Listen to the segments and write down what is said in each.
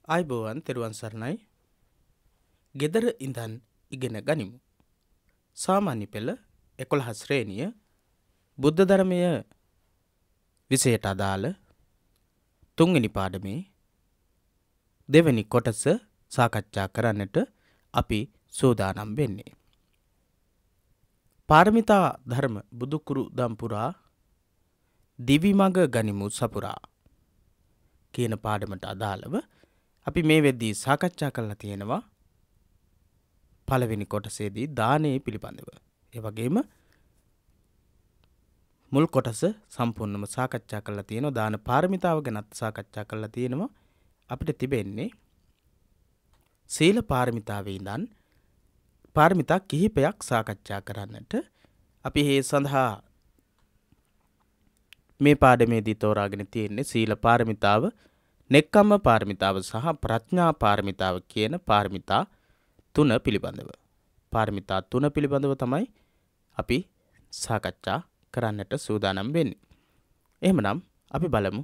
ආයිබෝවන් තෙරුවන් සරණයි. ගෙදර ඉඳන් ඉගෙන ගනිමු. සාමාන්‍ය පෙළ 11 ශ්‍රේණිය බුද්ධ ධර්මය විෂයට අදාළ තුන්වෙනි පාඩමේ දෙවෙනි කොටස සාකච්ඡා කරන්නට අපි සූදානම් වෙන්නේ. පාරමිතා ධර්ම බුදුකුරු දම් පුරා දිවි මඟ ගනිමු සපුරා කියන පාඩමට අදාළව අපි මේ වෙද්දී සාකච්ඡා කරලා තියෙනවා පළවෙනි කොටසේදී දානයේ පිළිබඳව. ඒ වගේම මුල් කොටස සම්පූර්ණම සාකච්ඡා කරලා තියෙනවා. දාන පාරමිතාව ගැනත් සාකච්ඡා කරලා තියෙනවා. අපිට තිබෙන්නේ සීල පාරමිතාවේ ඉඳන් පාරමිතා කිහිපයක් සාකච්ඡා කරන්නට. අපි මේ සඳහා මේ පාඩමේදී තෝරාගෙන තියෙන්නේ සීල පාරමිතාව, නෙක්ඛම්ම පාරමිතාව සහ ප්‍රඥා පාරමිතාව කියන පාරමිතා තුන පිළිබඳව. පාරමිතා තුන පිළිබඳව තමයි අපි සාකච්ඡා කරන්නට සූදානම් වෙන්නේ. එහෙමනම් අපි බලමු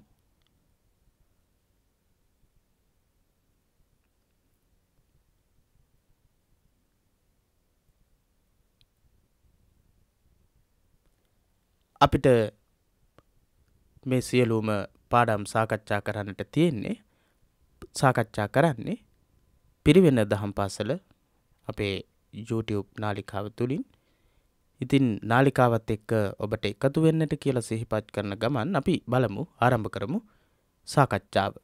අපිට මේ සියලුම පාඩම් සාකච්ඡා කරන්නට තියෙන්නේ පිරිවෙන දහම් පාසල අපේ YouTube නාලිකාව තුලින්. ඉතින් නාලිකාවත් එක්ක ඔබට එකතු වෙන්නට කියලා සිහිපත් කරන ගමන් අපි බලමු ආරම්භ කරමු සාකච්ඡාව.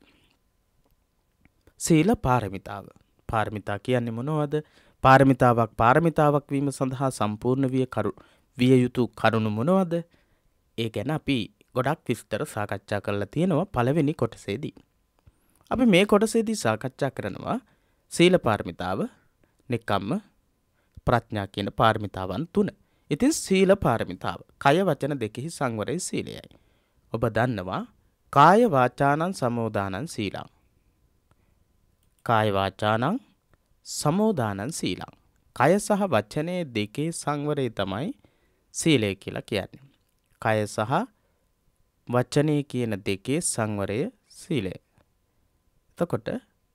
සීල පාරමිතාව. පාරමිතා කියන්නේ මොනවද? පාරමිතාවක් වීම සඳහා සම්පූර්ණ විය යුතු කරුණු මොනවද? ඒ ගැන අපි ගොඩක් විස්තර සාකච්ඡා කරලා තියෙනවා පළවෙනි කොටසේදී. අපි මේ කොටසේදී සාකච්ඡා කරනවා සීල පාරමිතාව, නෙක්ඛම්ම, ප්‍රඥා කියන පාරමිතාවන් තුන. ඉතින් සීල පාරමිතාව කය වචන දෙකෙහි සංවරයේ සීලයයි. ඔබ දන්නවා කාය වාචානං සමෝදානං සීලං. කාය වාචානං සමෝදානං සීලං. කය සහ වචනේ දෙකේ සංවරය තමයි සීලය කියලා කියන්නේ. කය සහ වචනේ කියන දෙකේ සංවරය සීලය. එතකොට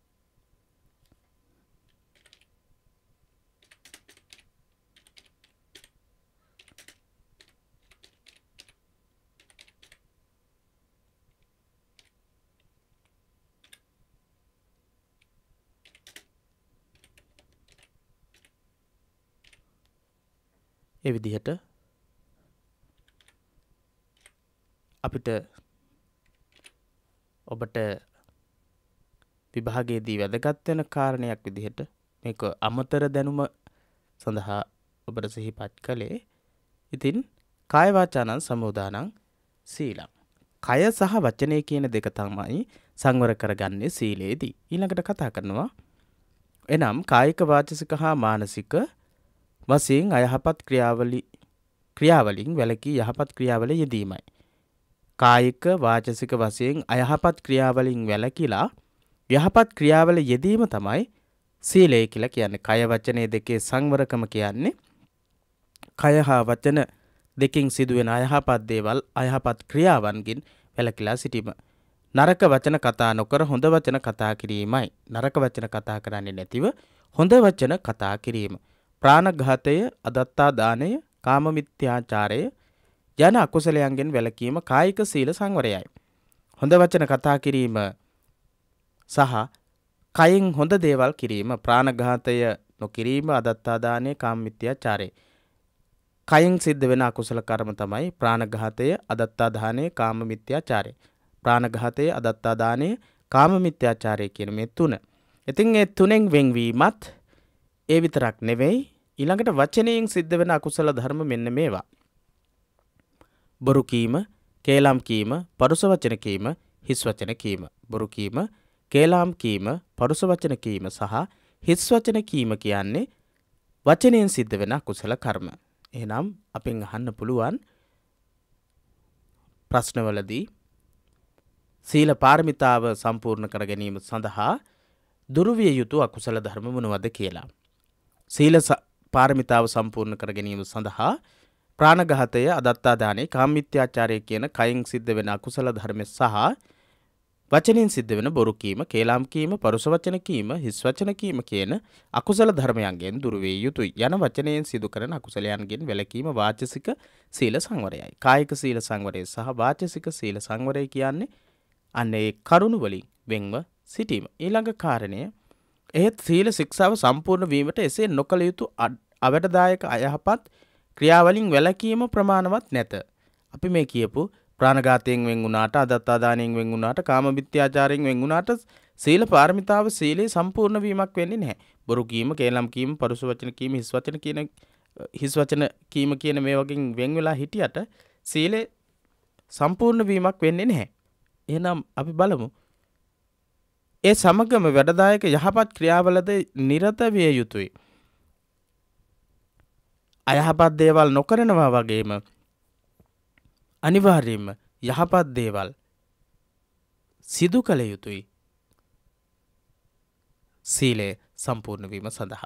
ඒ විදිහට අපිට ඔබට විභාගයේදී වැදගත් වෙන කාරණයක් විදිහට මේක අමතර දැනුම සඳහා ඔබට සිහිපත් කළේ. ඉතින් කාය වාචානං සමෝදානං සීලං. කය සහ වචනය කියන දෙක තමයි සංවර කරගන්නේ සීලේදී. ඊළඟට කතා කරනවා එනම් කායික වාචසික හා මානසික වශයෙන් අයහපත් ක්‍රියාවලින් වැළකී යහපත් ක්‍රියාවල යෙදීමයි. කායික වාචසික වශයෙන් අයහපත් ක්‍රියාවලින් වැළකීලා යහපත් ක්‍රියාවල යෙදීම තමයි සීලය කියලා කියන්නේ. කය වචනේ දෙකේ සංවරකම කියන්නේ කය හා වචන දෙකින් සිදුවෙන අයහපත් දේවල්, අයහපත් ක්‍රියාවන්ගෙන් වැළකීලා සිටීම. නරක වචන කතා නොකර හොඳ වචන කතා කිරීමයි. නරක වචන කතා කරන්නේ නැතිව හොඳ වචන කතා කිරීම. ප්‍රාණඝාතය, අදත්තා දානය, කාම මිත්‍යාචාරය යන අකුසලයන්ගෙන් වැළකීම කායික සීල සංවරයයි. හොඳ වචන කතා කිරීම සහ කයින් හොඳ දේවල් කිරීම, ප්‍රාණඝාතය නොකිරීම, අදත්තා දානය, කාම මිත්‍යාචාරය. කයින් සිද්ධ වෙන අකුසල කර්ම තමයි ප්‍රාණඝාතය, අදත්තා දානය, කාම මිත්‍යාචාරය. ප්‍රාණඝාතය, අදත්තා දානය, කාම මිත්‍යාචාරය කියන මේ තුන. ඉතින් මේ තුනෙන් වෙන්වීමත් ඒ විතරක් නෙවෙයි, ඊළඟට වචනයෙන් සිද්ධ වෙන අකුසල ධර්ම මෙන්න මේවා. බොරු කීම, කේලම් කීම, පරුස වචන කීම, හිස් වචන කීම. බොරු කීම, කේලම් කීම, පරුස වචන කීම සහ හිස් වචන කීම කියන්නේ වචනයෙන් සිද්ධ වෙන අකුසල කර්ම. එහෙනම් අපෙන් අහන්න පුළුවන් ප්‍රශ්නවලදී සීල පාරමිතාව සම්පූර්ණ කර ගැනීම සඳහා දුරු විය යුතු අකුසල ධර්ම මොනවද කියලා. සීල පාරමිතාව සම්පූර්ණ කර ගැනීම සඳහා ප්‍රාණඝාතය, අදත්තා දානය, කාම මිත්‍යාචාරය කියන කයින් සිද්ධ වෙන අකුසල ධර්ම සහ වචනෙන් සිද්ධ වෙන බොරු කීම, කේලාම් කීම, පරුස වචන කීම, හිස් වචන කීම කියන අකුසල ධර්මයන්ගෙන් දුර වේ යුතුයි. යන වචනයෙන් සිදු කරන අකුසලයන්ගෙන් වැළකීම වාචසික සීල සංවරයයි. කායික සීල සංවරය සහ වාචසික සීල සංවරය කියන්නේ අන්න ඒ කරුණ වලින් වෙන්ව සිටීම. ඊළඟ කාරණය එහෙත් සීල ශික්ෂාව සම්පූර්ණ වීමට එසේ නොකළ යුතු අවැඩදායක අයහපත් ක්‍රියාවලින් වැළකීම ප්‍රමාණවත් නැත. අපි මේ කියපු ප්‍රාණඝාතයෙන් වෙන් වුණාට, අදත්තාදානයෙන් වෙන් වුණාට, කාම මිත්‍යාචාරයෙන් වෙන් වුණාට සීල පාරමිතාව සීලේ සම්පූර්ණ වීමක් වෙන්නේ නැහැ. බොරු කීම, කේලම් කීම, පරුස වචන කීම, හිස් වචන කීම කියන මේ වගේ වෙන් වෙලා හිටියට සීලේ සම්පූර්ණ වීමක් වෙන්නේ නැහැ. එහෙනම් අපි බලමු. ඒ සමගම වැඩදායක යහපත් ක්‍රියාවලද නිරත විය යුතුයි. අයහපත් දේවල් නොකරනවා වගේම අනිවාර්යයෙන්ම යහපත් දේවල් සිදු කළ යුතුයි. සීලය සම්පූර්ණ වීම සඳහා.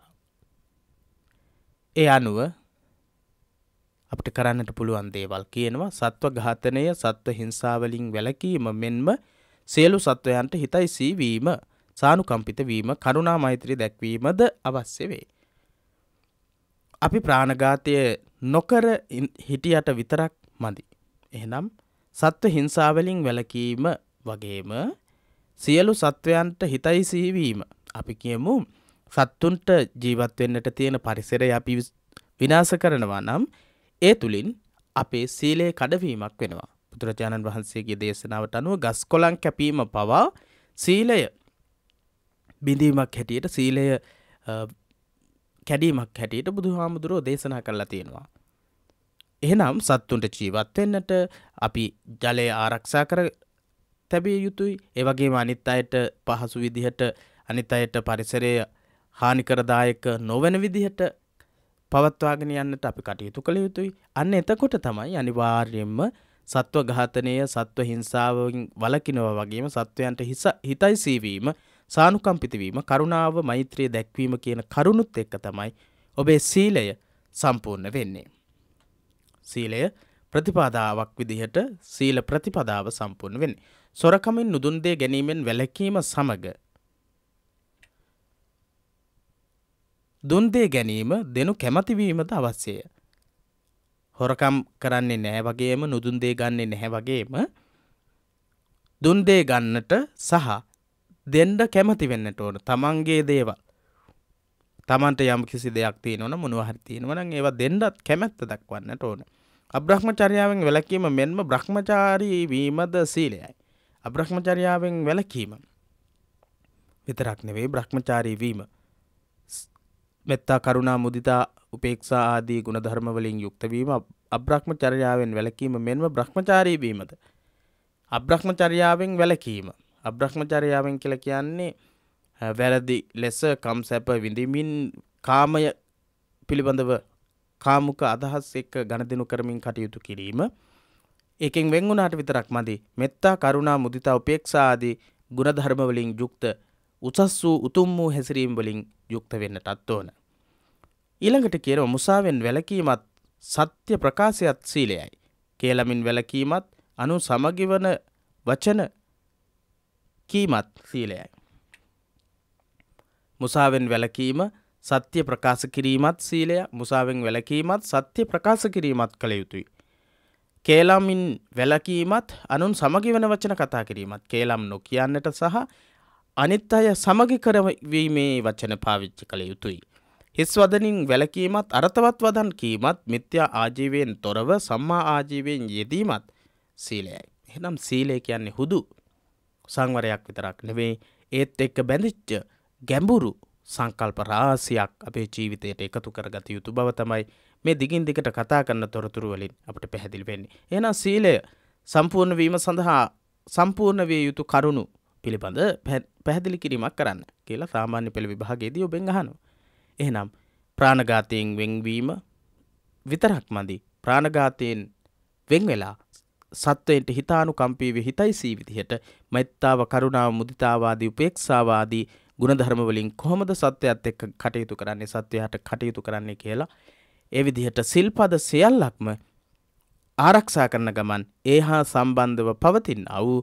ඒ අනුව අපිට කරන්නට පුළුවන් දේවල් කියනවා සත්ව ඝාතනය, සත්ව හිංසාවලින් වැළකීම මෙන්ම සියලු සත්වයන්ට හිතයිසී වීම, සානුකම්පිත වීම, කරුණා මෛත්‍රිය දැක්වීමද අවශ්‍ය වේ. අපි ප්‍රාණඝාතය නොකර හිටියට විතරක් මදි. එහෙනම් සත්ව හිංසාවලින් වැළකීම වගේම සියලු සත්වයන්ට හිතයිසී වීම. අපි කියමු සත්තුන්ට ජීවත් වෙන්නට තියෙන පරිසරය අපි විනාශ කරනවා නම් ඒ තුලින් අපේ සීලේ කඩවීමක් වෙනවා. බුදුරජාණන් වහන්සේගේ දේශනාවට අනුව ගස් කොළන් කැපීම පවා සීලය බිඳීමක් හැටියට, සීලය කැඩීමක් හැටියට බුදුහාමුදුරුවෝ දේශනා කරලා තියෙනවා. එහෙනම් සත්තුන්ට ජීවත් වෙන්නට අපි ජලය ආරක්ෂා කර තැබිය යුතුයි. ඒ වගේම අනිත් අයට පහසු විදිහට, අනිත් අයට පරිසරය හානිකරදායක නොවන විදිහට පවත්වාගෙන යන්නට අපි කටයුතු කළ යුතුයි. අන්න එතකොට තමයි අනිවාර්යයෙන්ම සත්ව ඝාතනය, සත්ව හිංසාවෙන් වළකිනවා වගේම සත්වයන්ට හිතයිසී වීම, සානුකම්පිත වීම, කරුණාව, මෛත්‍රිය දැක්වීම කියන කරුණුත් එක්ක තමයි ඔබේ සීලය සම්පූර්ණ වෙන්නේ. සීලය ප්‍රතිපදාවක් විදිහට සීල ප්‍රතිපදාව සම්පූර්ණ වෙන්නේ. සොරකමින් නුදුන් දේ ගැනීමෙන් වැළකීම සමග දුන් දේ ගැනීම දෙනු කැමැති වීමද අවශ්‍යය. හොරකම් කරන්නේ නැහැ වගේම නුදුන් දේ ගන්නෙ නැහැ වගේම දුන් දේ ගන්නට සහ දෙන්න කැමති වෙන්නට ඕන. තමන්ගේ දේවල්, තමන්ට යම් කිසි දෙයක් තියෙනවනම්, මොනවා හරි තියෙනවනම් ඒවා දෙන්නත් කැමැත්ත දක්වන්නට ඕන. අබ්‍රහ්මචර්යාවෙන් වැළකීම මෙන්ම බ්‍රහ්මචාරී වීමද සීලයයි. අබ්‍රහ්මචර්යාවෙන් වැළකීම විතරක් නෙවෙයි, බ්‍රහ්මචාරී වීම මෙත්තා, කරුණා, මුදිතා, උපේක්ෂා ආදී ගුණධර්ම වලින් යුක්ත වීම අබ්‍රහ්මචර්යාවෙන් වැළකීම මෙන්ම බ්‍රහ්මචාරී වීමද. අබ්‍රහ්මචර්යාවෙන් වැළකීම, අබ්‍රහ්මචර්යාවෙන් කියලා කියන්නේ වැරදි ලෙස කම් සැප විඳිමින් කාමය පිළිබඳව කාමුක අදහස් එක්ක ගනුදෙනු කරමින් කටයුතු කිරීම. ඒකෙන් වෙන් වුණාට විතරක් මදි. මෙත්තා, කරුණා, මුදිතා, උපේක්ෂා ආදී ගුණධර්ම වලින් යුක්ත උසස් වූ උතුම් වූ හැසිරීම් වලින් යුක්ත වෙන්නටත් ඕන. ඊළඟට කියනවා මුසාවෙන් වැළකීමත් සත්‍ය ප්‍රකාශයත් සීලයයි. කේලමින් වැළකීමත් අනු සමගිවන වචන කීමත් සීලයයි. මුසාවෙන් වැළකීම සත්‍ය ප්‍රකාශ කිරීමත් සීලය. මුසාවෙන් වැළකීමත් සත්‍ය ප්‍රකාශ කිරීමත් කළ යුතුයි. කේලමින් වැළකීමත් අනුන් සමගිවන වචන කතා කිරීමත්, කේලම් නොකියන්නට සහ අනිත් අය සමගි කරවීමේ වචන පාවිච්චි කළ යුතුයි. හිස් වදනින් වැළකීමත් අර්ථවත් වදන් කීමත්, මිත්‍යා ආජීවයෙන් තොරව සම්මා ආජීවයෙන් යෙදීමත් සීලයයි. එහෙනම් සීලය කියන්නේ හුදු සංවරයක් විතරක් නෙවෙයි, ඒත් එක්ක බැඳිච්ච ගැඹුරු සංකල්ප රාශියක් අපේ ජීවිතයට එකතු කරගත යුතු බව තමයි මේ දිගින් දිගට කතා කරන තොරතුරු වලින් අපිට පැහැදිලි වෙන්නේ. එහෙනම් සීලය සම්පූර්ණ වීම සඳහා සම්පූර්ණ විය යුතු කරුණු පිළිබඳ පැහැදිලි කිරීමක් කරන්න කියලා සාමාන්‍ය පෙළ විභාගයේදී ඔබෙන් අහනවා. එහෙනම් ප්‍රාණඝාතයෙන් වෙන්වීම විතරක් මදි. ප්‍රාණඝාතයෙන් වෙන් වෙලා සත්වයන්ට හිතානුකම්පී වේ හිතයිසී විදිහට මෙත්තාව, කරුණාව, මුදිතාව ආදී උපේක්ෂාව ආදී ගුණධර්ම වලින් කොහොමද සත්‍යයත් එක්ක කටයුතු කරන්නේ, සත්‍යයට කටයුතු කරන්නේ කියලා ඒ විදිහට සිල්පද සියල්ලක්ම ආරක්ෂා කරන ගමන් ඒහා සම්බන්ධව පවතින වූ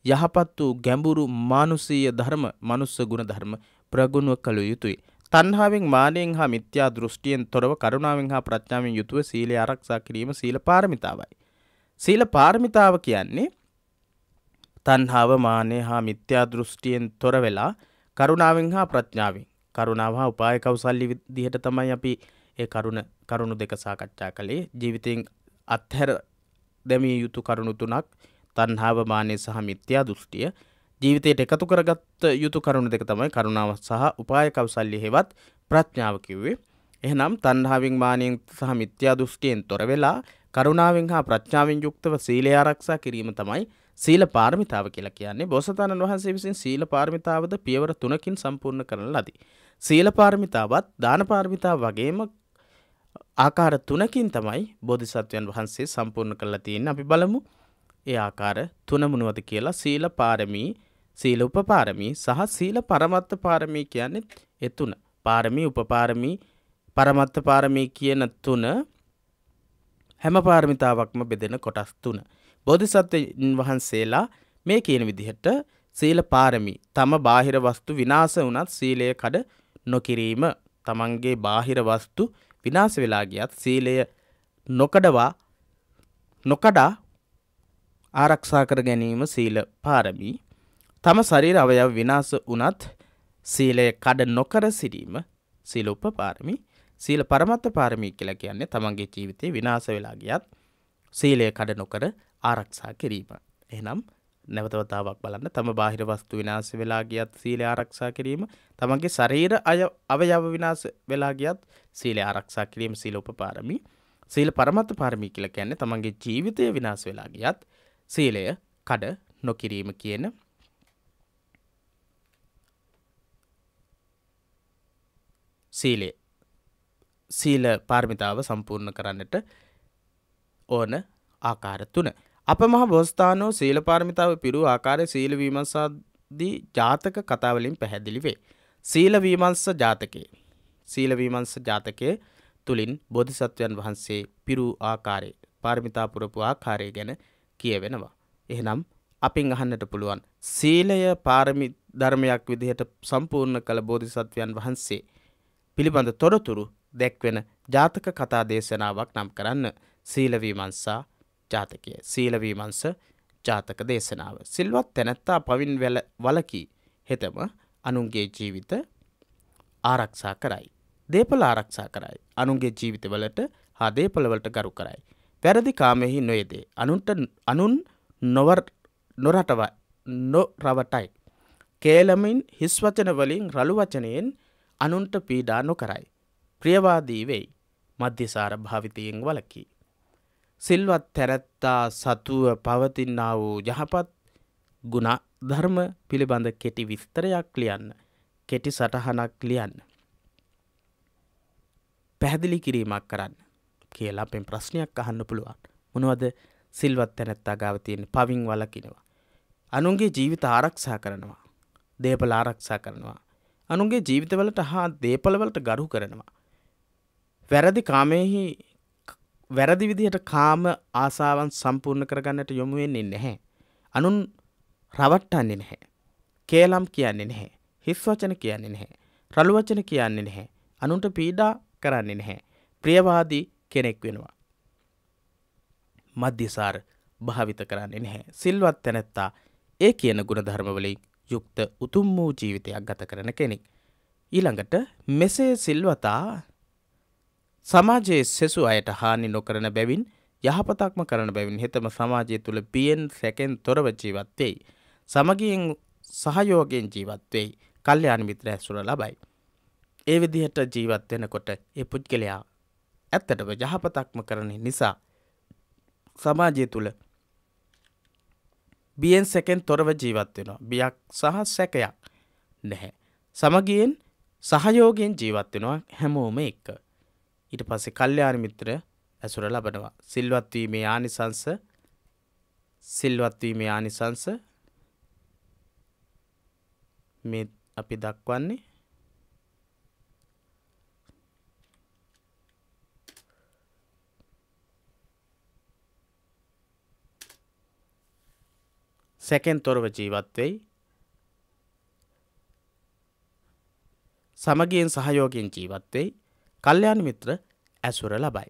යහපත් වූ ගැඹුරු මානුෂීය ධර්ම, මනුස්ස ගුණ ධර්ම ප්‍රගුණ කළ යුතුය. තණ්හාවෙන්, මානයෙන් හා මිත්‍යා දෘෂ්ටියෙන් තොරව කරුණාවෙන් හා ප්‍රඥාවෙන් යුතුව සීලය ආරක්ෂා කිරීම සීල පාරමිතාවයි. සීල පාරමිතාව කියන්නේ තණ්හාව, මානය හා මිත්‍යා දෘෂ්ටියෙන් තොර වෙලා කරුණාවෙන් හා ප්‍රඥාවෙන්, කරුණාව හා උපාය කෞසල්‍ය විදිහට තමයි අපි ඒ කරුණු දෙක සාකච්ඡා කළේ. ජීවිතයෙන් අත්හැර දැමිය යුතු කරුණු තුනක් තණ්හාව, මානය සහ මිත්‍යා දෘෂ්ටිය. ජීවිතයට එකතු කරගත් යුතු කරුණු දෙක තමයි කරුණාව සහ උපාය කෞසල්‍ය හේවත් ප්‍රඥාව කිව්වේ. එහෙනම් තණ්හාවෙන්, මානයෙන් සහ මිත්‍යා දෘෂ්ටියෙන් තොර වෙලා කරුණාවෙන් හා ප්‍රඥාවෙන් යුක්තව සීලය ආරක්ෂා කිරීම තමයි සීල පාරමිතාව කියලා කියන්නේ. බෝසතාණන් වහන්සේ විසින් සීල පාරමිතාවද පියවර 3කින් සම්පූර්ණ කරන ලදී. සීල පාරමිතාවත් දාන පාරමිතාව වගේම ආකාර 3කින් තමයි බෝධිසත්වයන් වහන්සේ සම්පූර්ණ කරලා තියෙන්නේ. අපි බලමු ඒ ආකාර 3 මොනවද කියලා. සීල පාරමී, සීල උපපාරමී සහ සීල පරමත්ත පාරමී කියන්නේ ඒ තුන. පාරමී, උපපාරමී, පරමත්ත පාරමී කියන තුන හැම පාරමිතාවක්ම බෙදෙන කොටස් 3. බෝධිසත්වයන් වහන්සේලා මේ කියන විදිහට සීල පාරමී, තම බාහිර වස්තු විනාශ වුණත් සීලය කඩ නොකිරීම, තමන්ගේ බාහිර වස්තු විනාශ වෙලා ගියත් සීලය නොකඩා ආරක්ෂා කර ගැනීම සීල පාරමී. තම ශරීර අවයව විනාශ වුණත් සීලය කඩ නොකර සිටීම සීල උපපාරමී. සීල පරමත්ත පාරමී කියලා කියන්නේ තමන්ගේ ජීවිතේ විනාශ වෙලා ගියත් සීලය කඩ නොකර ආරක්ෂා කිරීම. එහෙනම් නැවත වතාවක් බලන්න. තම බාහිර වස්තු විනාශ වෙලා ගියත් සීලය ආරක්ෂා කිරීම, තමන්ගේ ශරීර අවයව විනාශ වෙලා ගියත් සීලය ආරක්ෂා කිරීම සීල උපපාරමී. සීල පරමත්ත පාරමී කියලා කියන්නේ තමන්ගේ ජීවිතය විනාශ වෙලා ගියත් සීලය කඩ නොකිරීම කියන සීල පාරමිතාව සම්පූර්ණ කරන්නට ඕන ආකාර 3. අප මහ බෝසතාණෝ සීල පාරමිතාව පිරූ ආකාරය සීල විමර්ශාදී ජාතක කතාවලින් පැහැදිලි වේ. සීල විමර්ශ ජාතකයේ තුලින් බෝධිසත්වයන් වහන්සේ පිරූ ආකාරය, පාරමිතා පුරපු ආකාරය ගැන කියවෙනවා. එහෙනම් අපින් අහන්නට පුළුවන් සීලය පාරමී ධර්මයක් විදිහට සම්පූර්ණ කළ බෝධිසත්වයන් වහන්සේ පිළිබඳ තොරතුරු දැක්වෙන ජාතක කතා දේශනාවක් නම් කරන්න සීල විමර්ශා ජාතකය. සීල විමර්ශ ජාතක දේශනාව. සිල්වත් තැනැත්තා පවින් වලකී හෙතම අනුන්ගේ ජීවිත ආරක්ෂා කරයි. දේපල ආරක්ෂා කරයි. අනුන්ගේ ජීවිතවලට හා දේපලවලට ගරු කරයි. වැරදි කාමෙහි නොයෙදේ. අනුන් නොරවටයි. කේලමින් හිස් වචන වලින් රළු වචනයෙන් අනුන්ට පීඩා නොකරයි. ප්‍රියවාදී වෙයි. මධ්‍යසාර භාවිතයෙන් වලකී. සිල්වත් තැනැත්තා සතුව පවතිනා වූ යහපත් ගුණ ධර්ම පිළිබඳ කෙටි විස්තරයක් ලියන්න. කෙටි සටහනක් ලියන්න. පැහැදිලි කිරීමක් කරන්න කියලා අපෙන් ප්‍රශ්නයක් අහන්න පුළුවන්. මොනවද සිල්වත් තැනැත්තා ගාව තියෙන? පවින් වලකිනවා. අනුන්ගේ ජීවිත ආරක්ෂා කරනවා. දේපල ආරක්ෂා කරනවා. අනුන්ගේ ජීවිතවලට හා දේපලවලට ගරු කරනවා. වැරදි විදිහට කාම ආසාවන් සම්පූර්ණ කරගන්නට යොමු වෙන්නේ නැහැ. අනුන් රවට්ටන්නේ නැහැ. කේලම් කියන්නේ නැහැ. හිස් වචන කියන්නේ නැහැ. රළු වචන කියන්නේ නැහැ. අනුන්ට පීඩා කරන්නේ නැහැ. ප්‍රියවාදී කෙනෙක් වෙනවා. මධ්‍යසාර භාවිත කරන්නේ නැහැ. සිල්වත් තැනැත්තා ඒ කියන ගුණ ධර්ම වලින් යුක්ත උතුම් වූ ජීවිතයක් ගත කරන කෙනෙක්. ඊළඟට මෙසේ සිල්වතා සමාජයේ සෙසු අයට හානි නොකරන බැවින් යහපතක්ම කරන බැවින් හෙතම සමාජය තුළ බියෙන් සැකෙන් තොරව ජීවත් වෙයි. සමගියෙන් සහයෝගයෙන් ජීවත් වෙයි. කල්යාණ මිත්‍ර ඇසුර ලබයි. ඒ විදිහට ජීවත් වෙනකොට ඒ පුද්ගලයා ඇත්තටම යහපතක්ම කරන නිසා සමාජය තුළ බියෙන් සැකෙන් තොරව ජීවත් වෙනවා. බියක් සහ සැකයක් නැහැ. සමගියෙන් සහයෝගයෙන් ජීවත් වෙනවා හැමෝම එක්ක. ඊට පස්සේ කල්යාණ මිත්‍ර ඇසුර ලබනවා. සිල්වත් වීමේ ආනිසංස මේ අපි දක්වන්නේ සැකෙන් තොරව ජීවත් වෙයි. සමගියෙන් සහයෝගයෙන් ජීවත් වෙයි. කල්යාණ මිත්‍ර ඇසුර ලබයි.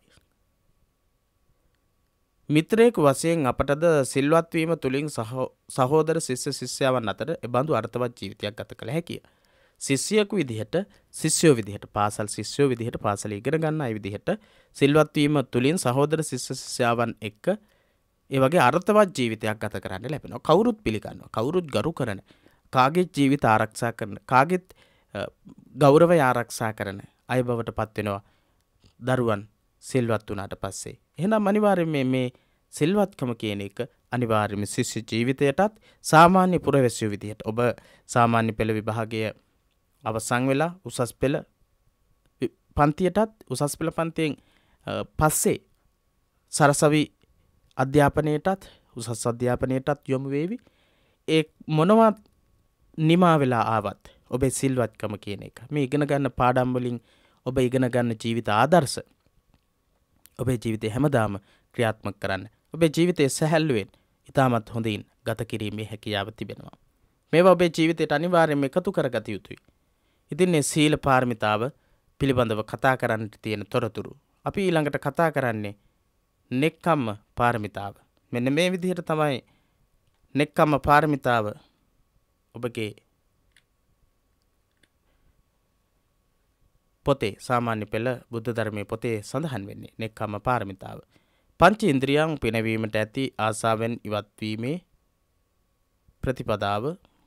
මිත්‍රයෙකු වශයෙන් අපටද සිල්වත් වීම තුලින් සහෝදර ශිෂ්‍ය ශිෂ්‍යාවන් අතර එබඳු අර්ථවත් ජීවිතයක් ගත කළ හැකිය. ශිෂ්‍යයෙකු විදිහට ශිෂ්‍යෝ විදිහට පාසල් ශිෂ්‍යෝ විදිහට පාසල ඉගෙන ගන්න අය විදිහට සිල්වත් වීම තුලින් සහෝදර ශිෂ්‍ය ශිෂ්‍යාවන් එක්ක ඒ වගේ අර්ථවත් ජීවිතයක් ගත කරන්න ලැබෙනවා. කවුරුත් පිළිගන්නවා. කවුරුත් ගරු කරන. කාගේත් ජීවිත ආරක්ෂා කරන. කාගේත් ගෞරවය ආරක්ෂා කරන අය බවට පත් වෙනවා දරුවන් සිල්වත් වුණාට පස්සේ. එහෙනම් අනිවාර්යයෙන් මේ සිල්වත්කම කියන එක අනිවාර්යයෙන්ම ශිෂ්‍ය ජීවිතයටත් සාමාන්‍ය පුරවැසියෝ විදිහට ඔබ සාමාන්‍ය පෙළ විභාගය අවසන් වෙලා උසස් පෙළ පන්තියටත් උසස් පෙළ පන්තියෙන් පස්සේ සරසවි අධ්‍යාපනයටත් උසස් අධ්‍යාපනයටත් යොමු වේවි. ඒ මොනවා නිමා වෙලා ආවත් ඔබේ සිල්වත්කම කියන එක මේ ඉගෙන ගන්න පාඩම් වලින් ඔබ ඉගෙන ගන්න ජීවිත ආදර්ශ ඔබේ ජීවිතේ හැමදාම ක්‍රියාත්මක කරන්න. ඔබේ ජීවිතයේ සැහැල්ලුවෙන් ඉතාමත් හොඳින් ගත කිරීමේ හැකියාව තිබෙනවා. මේවා ඔබේ ජීවිතයට අනිවාර්යයෙන්ම එකතු කරගත යුතුයි. ඉතින් මේ සීල පාරමිතාව පිළිබඳව කතා කරන්නට තියෙන තොරතුරු අපි ඊළඟට කතා කරන්නේ නෙක්ඛම්ම පාරමිතාව. මෙන්න මේ විදිහට තමයි නෙක්ඛම්ම පාරමිතාව ඔබගේ පොතේ සාමාන්‍ය පෙළ බුද්ධ ධර්මයේ පොතේ සඳහන් වෙන්නේ නෙක්ඛම්ම පාරමිතාව. පංච ඉන්ද්‍රියයන් පිනවීමට ඇති ආසාවෙන් ඉවත් වීමේ ප්‍රතිපදාව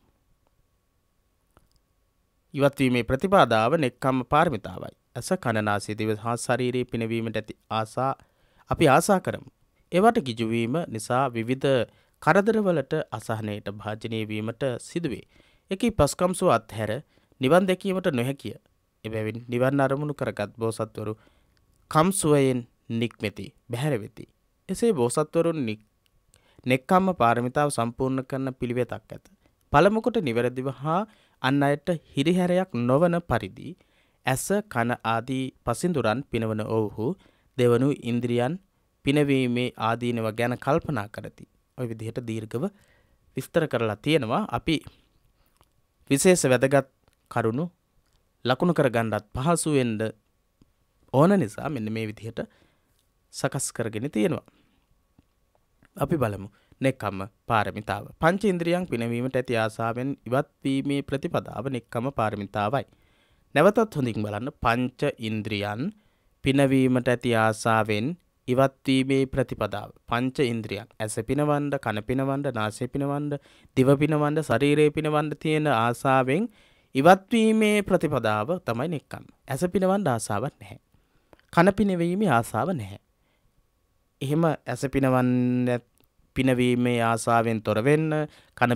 නෙක්ඛම්ම පාරමිතාවයි. අස කන නාසය දිව හා ශරීරයේ පිනවීමට ඇති ආසා අපි ආසා කරමු. ඒවට ගිජු වීම නිසා විවිධ කරදරවලට අසහනයට භාජනය වීමට සිදුවේ. එකී පස්කම්සෝ අත්හැර නිවන් දැකීමට නොහැකිය. එබැවින් නිවන් අරමුණු කරගත් බෝසත්වරු කම්සුවයෙන් නික්මෙති බැහැර වෙති. එසේ බෝසත්වරුන් නෙක්ඛම්ම පාරමිතාව සම්පූර්ණ කරන පිළිවෙතක් ඇත. පළමු කොට නිවැරදිව හා අන් අයට හිරිහැරයක් නොවන පරිදි ඇස කන ආදී පසින්දුරන් පිනවන ඔවුහු දෙවනු ඉන්ද්‍රියන් පිනවීමේ ආදීනව ගැන කල්පනා කරති. ඔය විදිහට දීර්ඝව විස්තර කරලා තියෙනවා. අපි විශේෂ වැදගත් කරුණු ලකුණු කරගන්නත් පහසු වෙන්න ඕන නිසා මෙන්න මේ විදිහට සකස් කරගෙන තියෙනවා. අපි බලමු නෙක්ඛම්ම පාරමිතාව. පංච ඉන්ද්‍රියන් පිනවීමට ඇති ආසාවෙන් ඉවත් වීමේ ප්‍රතිපදාව නෙක්ඛම්ම පාරමිතාවයි. නැවතත් හොඳින් බලන්න පංච ඉන්ද්‍රියන් පිනවීමට ඇති ආසාවෙන් ඉවත් වීමේ ප්‍රතිපදාව. පංච ඉන්ද්‍රියන් ඇස පිනවන්න, කන පිනවන්න, නාසය පිනවන්න, දිව පිනවන්න, ශරීරය පිනවන්න තියෙන ආසාවෙන් ඉවත් වීමේ ප්‍රතිපදාව තමයි නෙක්ඛම්ම. ඇස පිනවන්න ආසාවක් නැහැ. කන පිනවීමේ ආසාව නැහැ. එහෙම ඇස පිනවීමේ ආසාවෙන් තොර වෙන්න, කන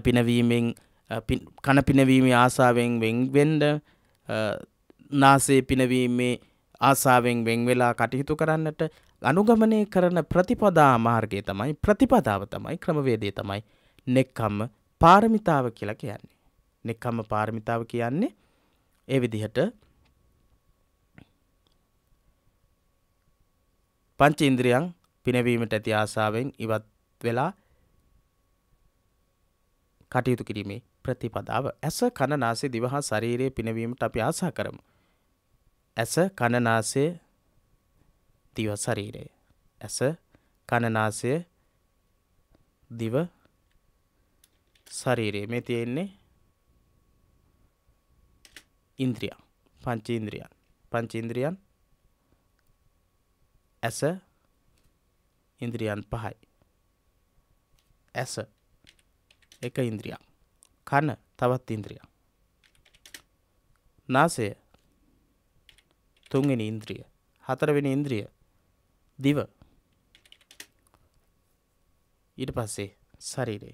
පිනවීමේ ආසාවෙන් වෙන් වෙන්න, නාසය පිනවීමේ ආසාවෙන් වෙන් වෙලා කටයුතු කරන්නට අනුගමනය කරන ප්‍රතිපදාව තමයි ක්‍රමවේදය තමයි නෙක්ඛම්ම පාරමිතාව කියලා කියන්නේ. නෙක්ඛම්ම පාරමිතාව කියන්නේ ඒ විදිහට පංච ඉන්ද්‍රියන් පිනවීමට ඇති ආසාවෙන් ඉවත් වෙලා කටයුතු කිරීමේ ප්‍රතිපදාව. ඇස කන නාසය දිව හා ශරීරයේ පිනවීමට අපි ආසා කරමු. ඇස කන නාසය දිව ශරීරය. ඇස කන නාසය දිව ශරීරය. මේ තියෙන්නේ ඉන්ද්‍රියන්. පංච ඉන්ද්‍රියන් ඇස ඉන්ද්‍රියන් පහයි. ඇස එක ඉන්ද්‍රියක්. කන තවත් ඉන්ද්‍රියක්. නාසය තුන්වෙනි ඉන්ද්‍රිය. හතරවෙනි ඉන්ද්‍රිය දිව. ඊට පස්සේ ශරීරය.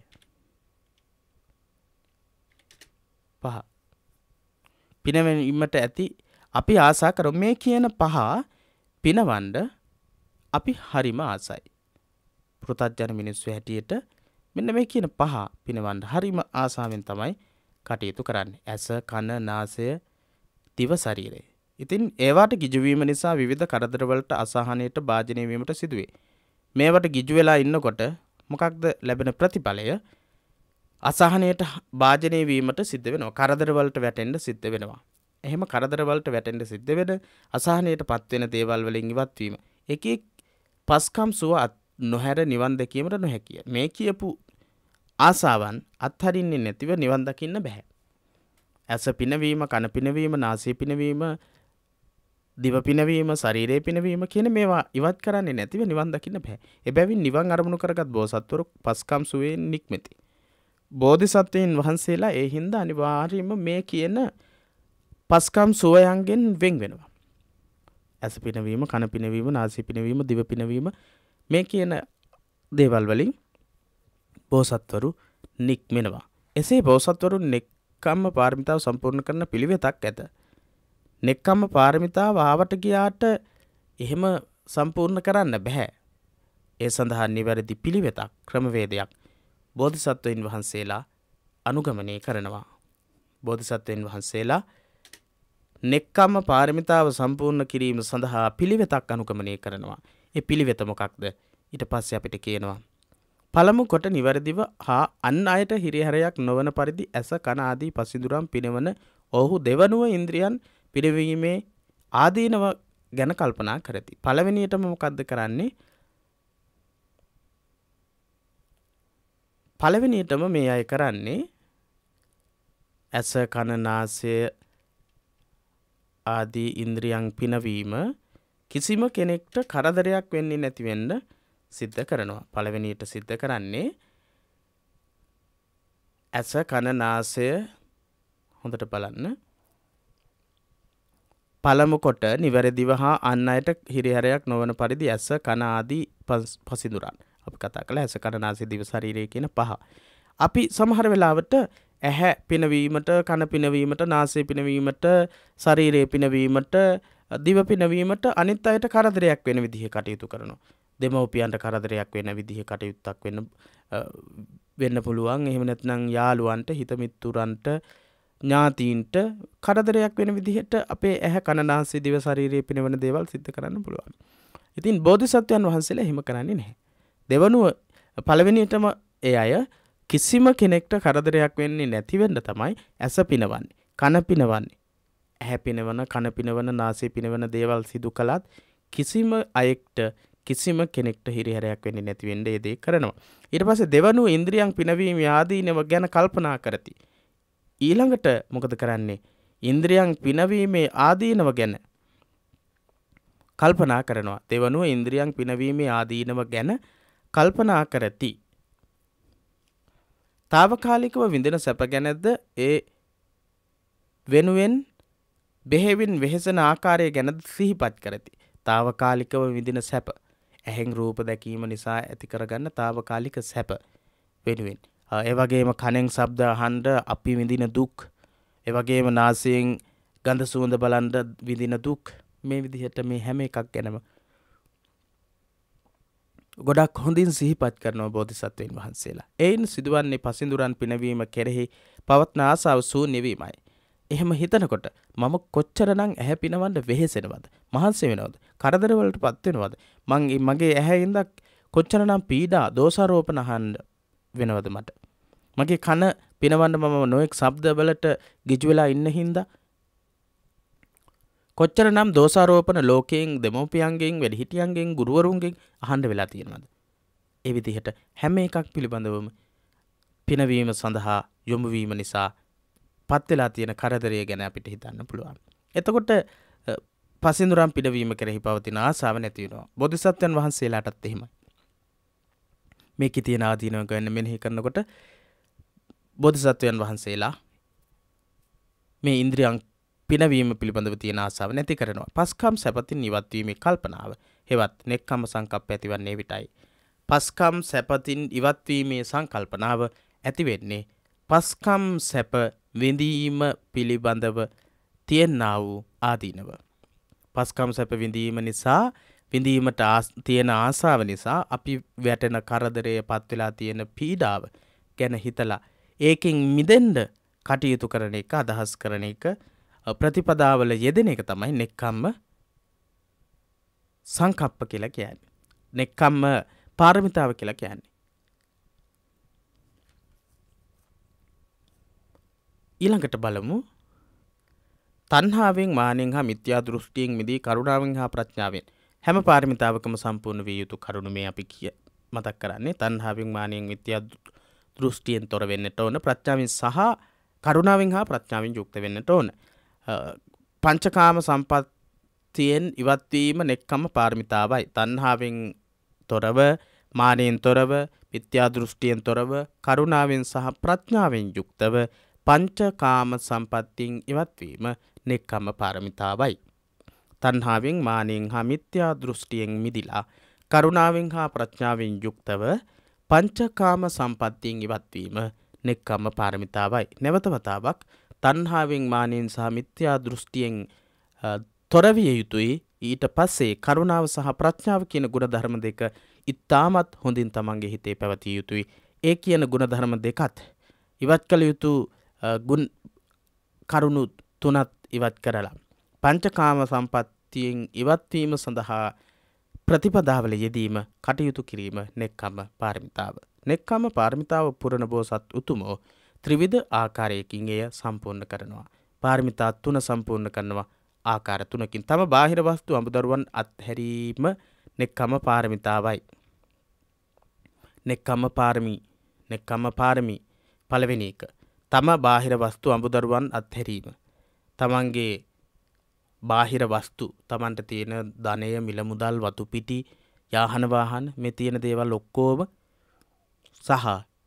පහ. පිනවීමට ඇති අපි ආසා කරමු. මේ කියන පහ පිනවන්න අපි හරිම ආසයි. පෘථග්ජන මිනිස්සු හැටියට මෙන්න මේ කියන පහ පිනවන්න හරිම ආසාවෙන් තමයි කටයුතු කරන්නේ. ඇස, කන, නාසය, දිව, ශරීරය. ඉතින් ඒවට ගිජු වීම නිසා විවිධ කරදරවලට අසහනයට භාජනය වීමට සිදුවේ. මේවට ගිජු වෙලා ඉන්නකොට මොකක්ද ලැබෙන ප්‍රතිඵලය? අසහනයට භාජනය වීමට සිද්ධ වෙනවා. කරදර වලට වැටෙන්න සිද්ධ වෙනවා. එහෙම කරදර වලට වැටෙන්න සිද්ධ වෙන අසහනයට පත්වෙන දේවල් වලින් ඉවත් වීම. එකේ පස්කම් සුව නොහැර නිවන් දැකීමට නොහැකිය. මේ කියපු ආසාවන් අත්හරින්නේ නැතිව නිවන් දකින්න බෑ. ඇස පිනවීම, කන පිනවීම, නාසය පිනවීම, දිව පිනවීම, ශරීරය පිනවීම කියන මේවා ඉවත් කරන්නේ නැතිව නිවන් දකින්න බෑ. එබැවින් නිවන් අරමුණු කරගත් බෝසත්වරු පස්කම් සුවයෙන් නික්මෙති. බෝධිසත්වයන් වහන්සේලා ඒ හින්දා අනිවාර්යයෙන්ම මේ කියන පස්කම් සුවයන්ගෙන් වෙන් වෙනවා. ඇස පිනවීම, කන පිනවීම, නාසය පිනවීම, දිව පිනවීම මේ කියන දේවල් වලින් බෝසත්වරු නික්මෙනවා. එසේ බෝසත්වරු නෙක්ඛම්ම පාරමිතාව සම්පූර්ණ කරන පිළිවෙතක් ඇත. නෙක්ඛම්ම පාරමිතාව ආවට ගියාට එහෙම සම්පූර්ණ කරන්න බෑ. ඒ සඳහා නිවැරදි පිළිවෙතක්, ක්‍රමවේදයක් බෝධිසත්වයන් වහන්සේලා අනුගමනය කරනවා. බෝධිසත්වයන් වහන්සේලා නෙක්ඛම්ම පාරමිතාව සම්පූර්ණ කිරීම සඳහා පිළිවෙතක් අනුගමනය කරනවා. ඒ පිළිවෙත මොකක්ද? ඊට පස්සේ අපිට කියනවා පළමු කොට නිවැරදිව හා අන් අයට හිරිහැරයක් නොවන පරිදි ඇස කන ආදී පසිඳුරම් පිනවන ඔහු දෙවනුව ඉන්ද්‍රියන් පිනවීමේ ආදීනව ගැන කල්පනා කරති. පළවෙනියටම මොකද්ද කරන්නේ? පළවෙනියටම මේ අය කරන්නේ ඇස කන නාසය ආදී ඉන්ද්‍රියන් පිනවීම කිසිම කෙනෙක්ට කරදරයක් වෙන්නේ නැති වෙන්න සිද්ධ කරනවා. පළවෙනියට සිද්ධ කරන්නේ ඇස කන නාසය හොඳට බලන්න. පළමු කොට නිවැරදිව හා අන් අයට හිරිහැරයක් නොවන පරිදි ඇස කන ආදී පසිඳුරන්. අපි කතා කළා ඇස කන නාසය දිව ශරීරය කියන පහ. අපි සමහර වෙලාවට ඇහැ පිනවීමට, කන පිනවීමට, නාසය පිනවීමට, ශරීරය පිනවීමට, දිව පිනවීමට අනිත් අයට කරදරයක් වෙන විදිහ කටයුතු කරනවා. දෙමව්පියන්ට කරදරයක් වෙන විදිහ කටයුත්තක් වෙන්න පුළුවන්. එහෙම නැත්නම් යාළුවන්ට, හිත මිත්තුරන්ට, ඥාතීන්ට කරදරයක් වෙන විදිහට අපේ ඇහැ කන නාසය දිව ශරීරය පිනවන දේවල් සිද්ධ කරන්න පුළුවන්. ඉතින් බෝධිසත්වයන් වහන්සේලා එහෙම කරන්නේ නැහැ. දෙවනුව පළවෙනියටම ඒ අය කිසිම කෙනෙක්ට කරදරයක් වෙන්නේ නැති වෙන්න තමයි ඇස පිනවන්නේ, කන පිනවන්නේ. ඇහැ පිනවන, කන පිනවන, නාසය පිනවන දේවල් සිදු කළත් කිසිම අයෙක්ට කිසිම කෙනෙක්ට හිරිහැරයක් වෙන්නේ නැති වෙන්න ඒ දේ කරනවා. ඊට පස්සේ දෙවනුව ඉන්ද්‍රියන් පිනවීම ආදීනව ගැන කල්පනා කරති. ඊළඟට මොකද කරන්නේ? ඉන්ද්‍රියන් පිනවීමේ ආදීනව ගැන කල්පනා කරනවා. දෙවනුව ඉන්ද්‍රියන් පිනවීමේ ආදීනව ගැන කල්පනා කරති. తాවකාලිකව විඳින සැප ගැනද ඒ වෙනුවෙන් බෙහෙවින් වෙහෙසන ආකාරය ගැන සිහිපත් කරති. తాවකාලිකව විඳින සැප, ඇහෙන් රූප දැකීම නිසා ඇති කරගන්න తాවකාලික සැප වෙනුවෙන්, ඒ වගේම කනෙන් ශබ්ද අහන්න අපි විඳින දුක්, ඒ වගේම නාසයෙන් ගඳ සුවඳ බලන්න විඳින දුක්, මේ විදිහට මේ හැම එකක් ගැනම ගොඩක් හොඳින් සිහිපත් කරනවා බෝධිසත්වයන් වහන්සේලා. එයින් සිදුවන්නේ පසිඳුරන් පිනවීම කෙරෙහි පවත්න ආසාව ශූන්‍ය වීමයි. එහෙම හිතනකොට මම කොච්චරනම් ඇහැ පිනවන්න වෙහෙසෙනවද, මහන්සි වෙනවද, කරදර වලටපත් වෙනවද, මගේ ඇහැින්ද කොච්චරනම් පීඩා දෝෂාරෝපණ අහන්න වෙනවද මට, මගේ කන පිනවන්න මම නොඑක් ශබ්ද වලට ගිජු වෙලා ඉන්න හින්දා කොච්චරනම් දෝෂාරෝපණ ලෝකයෙන්, දෙමෝපියන්ගෙන්, වැඩිහිටියන්ගෙන්, ගුරුවරුන්ගෙන් අහන්න වෙලා තියෙනවද? ඒ විදිහට හැම එකක් පිළිබඳවම පිනවීම සඳහා යොමු වීම නිසා පත් වෙලා තියෙන කරදරය ගැන අපිට හිතන්න පුළුවන්. එතකොට පසිඳුරම් පිනවීම කෙරෙහි පවතින ආසාව නැති වෙනවා. බෝධිසත්වයන් වහන්සේලාටත් එහෙමයි. මේකේ තියෙන ආදීනව ගැන මෙනෙහි කරනකොට බෝධිසත්වයන් වහන්සේලා මේ ඉන්ද්‍රියන් පිනවීම පිළිබඳව තියෙන ආසාව නැති කරනවා. පස්කම් සැපතින් ඉවත් වීමේ කල්පනාව හෙවත් නෙක්ඛම්ම සංකප්ප ඇතිවන්නේ විටයි. පස්කම් සැපතින් ඉවත් වීමේ සංකල්පනාව ඇති වෙන්නේ පස්කම් සැප විඳීම පිළිබඳව තියෙනා වූ ආදීනව. පස්කම් සැප විඳීම නිසා, විඳීමට තියෙන ආසාව නිසා අපි වැටෙන කරදරය, පත් වෙලා තියෙන පීඩාව ගැන හිතලා ඒකෙන් මිදෙන්න කටයුතු කරන එක, අදහස් කරන එක, ප්‍රතිපදාවල යෙදෙන එක තමයි නෙක්ඛම්ම සංකප්ප කියලා කියන්නේ. නෙක්ඛම්ම පාරමිතාව කියලා කියන්නේ. ඊළඟට බලමු තණ්හාවෙන් මානෙන් හා මිත්‍යා දෘෂ්ටියෙන් මිදී කරුණාවෙන් හා ප්‍රඥාවෙන් හැම පාරමිතාවකම සම්පූර්ණ විය යුතු කරුණු මේ අපි මතක් කරන්නේ. තණ්හාවෙන් මානෙන් මිත්‍යා දෘෂ්ටියෙන් තොර වෙන්නට ඕන, ප්‍රඥාවෙන් සහ කරුණාවෙන් හා ප්‍රඥාවෙන් යුක්ත වෙන්නට ඕන. පංචකාම සම්පත්තියෙන් ඉවත් වීම නෙක්ඛම්ම පාරමිතාවයි. තණ්හාවෙන් තොරව, මානෙන් තොරව, මිත්‍යා දෘෂ්ටියෙන් තොරව, කරුණාවෙන් සහ ප්‍රඥාවෙන් යුක්තව පංචකාම සම්පත්තියෙන් ඉවත් වීම නෙක්ඛම්ම පාරමිතාවයි. තණ්හාවෙන් මානෙන් හා මිත්‍යා දෘෂ්ටියෙන් මිදිලා කරුණාවෙන් හා ප්‍රඥාවෙන් යුක්තව පංචකාම සම්පත්තියෙන් ඉවත් වීම නෙක්ඛම්ම පාරමිතාවයි. නැවත වතාවක් තණ්හාවෙන් මානෙන් සහ මිත්‍යා දෘෂ්ටියෙන් තොර විය යුතුයි. ඊට පස්සේ කරුණාව සහ ප්‍රඥාව කියන ගුණධර්ම දෙක ඉතාමත් හොඳින් තමන්ගේ හිතේ පැවතිය යුතුයි. ඒ කියන ගුණධර්ම දෙකත් ඉවත් කළ යුතු කරුණු තුනත් ඉවත් කරලා පංචකාම සම්පත්තියෙන් ඉවත් වීම සඳහා ප්‍රතිපදාවල යෙදීම කටයුතු කිරීම නෙක්ඛම්ම පාරමිතාව. නෙක්ඛම්ම පාරමිතාව පුරණ බෝසත් උතුමෝ ත්‍රිවිධ ආකාරයකින් එය සම්පූර්ණ කරනවා. පාරමිතා 3 සම්පූර්ණ කරනවා ආකාර 3කින්. තම බාහිර වස්තු අමුදරුවන් අත්හැරීම නෙක්ඛම්ම පාරමිතාවයි. නෙක්ඛම්ම පාරමී පළවෙනි එක. තම බාහිර වස්තු අමුදරුවන් අත්හැරීම. තමන්ගේ බාහිර වස්තු, තමන්ට තියෙන ධනය, මිල මුදල්, වතු පිටි, යාහන වාහන, මේ තියෙන දේවල් ඔක්කොම සහ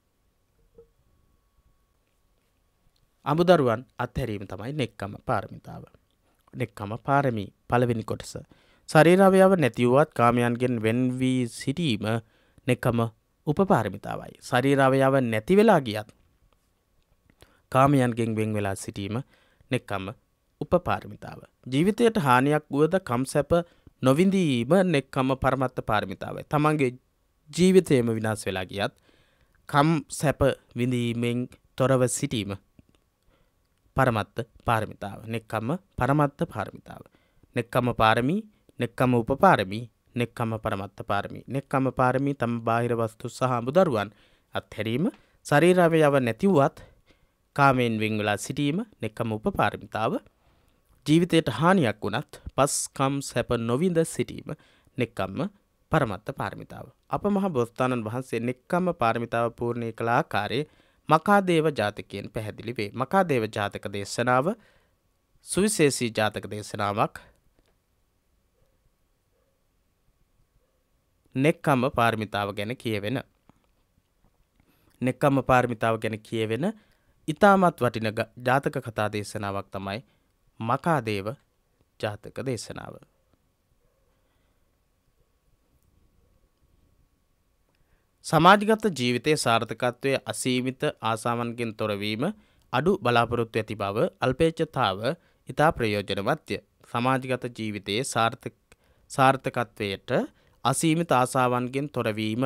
අමුදරුවන් අත්හැරීම තමයි නෙක්ඛම්ම පාරමිතාව. නෙක්ඛම්ම පාරමී පළවෙනි කොටස. ශරීර අවයව නැති වුවත් කාමයන්ගෙන් වෙන් වී සිටීම නෙක්ඛම්ම උපපාරමිතාවයි. ශරීර අවයව නැති වෙලා ගියත් කාමයන්ගෙන් වෙන් වෙලා සිටීම නෙක්ඛම්ම උපපාරමිතාව. ජීවිතයට හානියක් වුවද කම්සැප නොවිඳීම නෙක්ඛම්ම පරමත්ත පාරමිතාවයි. තමන්ගේ ජීවිතයම විනාශ වෙලා ගියත් කම්සැප විඳීමෙන් තොරව සිටීම පරමත්ත පාරමිතාව. නෙක්ඛම්ම පරමත්ත පාරමිතාව. නෙක්ඛම්ම පාරමී, නෙක්ඛම්ම උපපාරමී, නෙක්ඛම්ම පරමත්ත පාරමී. නෙක්ඛම්ම පාරමී තම බාහිර වස්තු සහ අමුදරුවන් අත්හැරීම, ශරීර අවයව නැති වුවත් කාමයෙන් වෙන් වෙලා සිටීම නෙක්ඛම්ම උපපාරමිතාව. ජීවිතයට හානියක් වුණත් පස්කම් සැප නොවිඳ සිටීම නෙක්ඛම්ම පරමත්ත පාරමිතාව. අප මහ බෝසතාණන් වහන්සේ නෙක්ඛම්ම පාරමිතාව පූර්ණේ කළ ආකාරයේ මකාදේව ජාතකයෙන් පැහැදිලි වේ. මකාදේව ජාතක දේශනාව සුවිශේෂී ජාතක දේශනාවක්. නෙක්ඛම්ම පාරමිතාව ගැන කියවෙන ඉතාමත් වටින ජාතක කතා දේශනාවක් තමයි මකාදේව ජාතක දේශනාව. සමාජගත ජීවිතයේ සාර්ථකත්වයේ අසීමිත ආසාවන්ගෙන් තොරවීම, අඩු බලාපොරොත්තු ඇති බව, අල්පේච්ඡතාව ඉතා ප්‍රයෝජනවත්ය. සමාජගත ජීවිතයේ සාර්ථකත්වයට අසීමිත ආසාවන්ගෙන් තොරවීම.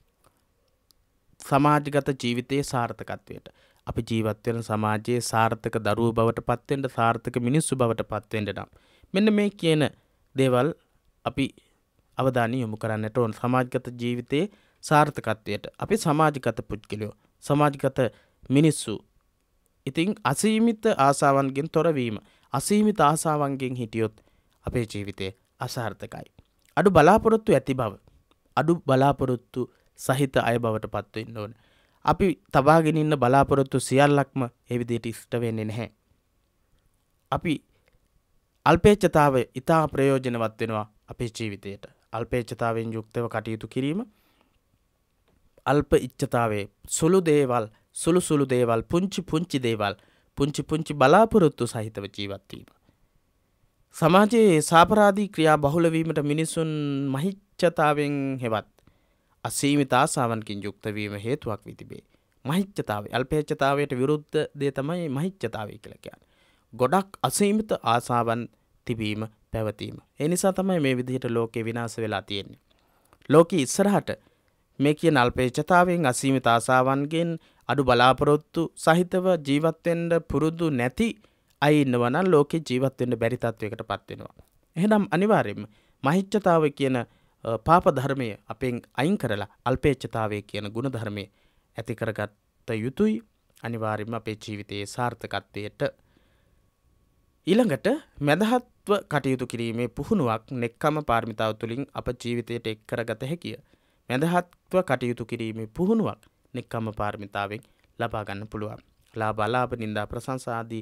සමාජගත ජීවිතයේ සාර්ථකත්වයට අපි ජීවත් වෙන සමාජයේ සාර්ථක දරුවෝ බවට පත් වෙන්න, සාර්ථක මිනිස්සු බවට පත් වෙන්න නම් මෙන්න මේ කියන දේවල් අපි අවධානය යොමු කරන්නට ඕන. සමාජගත ජීවිතයේ සාර්ථකත්වයට අපි සමාජගත පුද්ගලයෝ, සමාජගත මිනිස්සු. ඉතින් අසීමිත ආසාවන්ගෙන් තොරවීම. අසීමිත ආසාවන්ගෙන් හිටියොත් අපේ ජීවිතය අසාර්ථකයි. අඩු බලාපොරොත්තු ඇති බව, අඩු බලාපොරොත්තු සහිත අය බවට පත් වෙන්න ඕන. අපි තබාගෙන ඉන්න බලාපොරොත්තු සියල්ලක්ම ඒ විදිහට ඉෂ්ට වෙන්නේ නැහැ. අපි අල්පේච්ඡතාවය ඉතා ප්‍රයෝජනවත් වෙනවා අපේ ජීවිතයට. අල්පේච්ඡතාවයෙන් යුක්තව කටයුතු කිරීම, අල්ප ඉච්ඡතාවයේ සුළු දේවල්, පුංචි පුංචි බලාපොරොත්තු සහිතව ජීවත් වීම. සමාජයේ සාපරාධී ක්‍රියා බහුල වීමට මිනිසුන් මහිච්ඡතාවෙන් හෙවත් අසීමිත ආසාවන්කින් යුක්ත වීම හේතුවක් වී තිබේ. මහිච්ඡතාවය, අල්පේච්ඡතාවයට විරුද්ධ දේ තමයි මහිච්ඡතාවය කියලා කියන්නේ. ගොඩක් අසීමිත ආසාවන් තිබීම, පැවතීම. ඒ නිසා තමයි මේ විදිහට ලෝකේ විනාශ වෙලා තියෙන්නේ. ලෝකේ ඉස්සරහට මේ කියන අල්පේච්ඡතාවයෙන්, අසීමිත ආසාවන්ගෙන්, අඩු බලාපොරොත්තු සහිතව ජීවත් වෙන්න පුරුදු නැති අය ඉන්නවා නම් ලෝකේ ජීවත් වෙන්න බැරි තත්වයකට පත් වෙනවා. එහෙනම් අනිවාර්යයෙන්ම මහිච්ඡතාවය කියන පාප ධර්මය අපෙන් අයින් කරලා අල්පේච්ඡතාවය කියන ගුණ ධර්මය ඇති කරගත්ත යුතුයි. අනිවාර්යයෙන්ම අපේ ජීවිතයේ සාර්ථකත්වයට ඊළඟට මදහත්ව කටයුතු කිරීමේ පුහුණුවක් නෙක්ඛම්ම පාරමිතාව තුළින් අප ජීවිතයට එක් කරගත හැකිය. මදහත්ව කටයුතු කිරීමේ පුහුණුවක් නෙක්ඛම්ම පාරමිතාවෙන් ලබා ගන්න පුළුවන්. ලාභ අලාභ නින්දා ප්‍රශංසා ආදී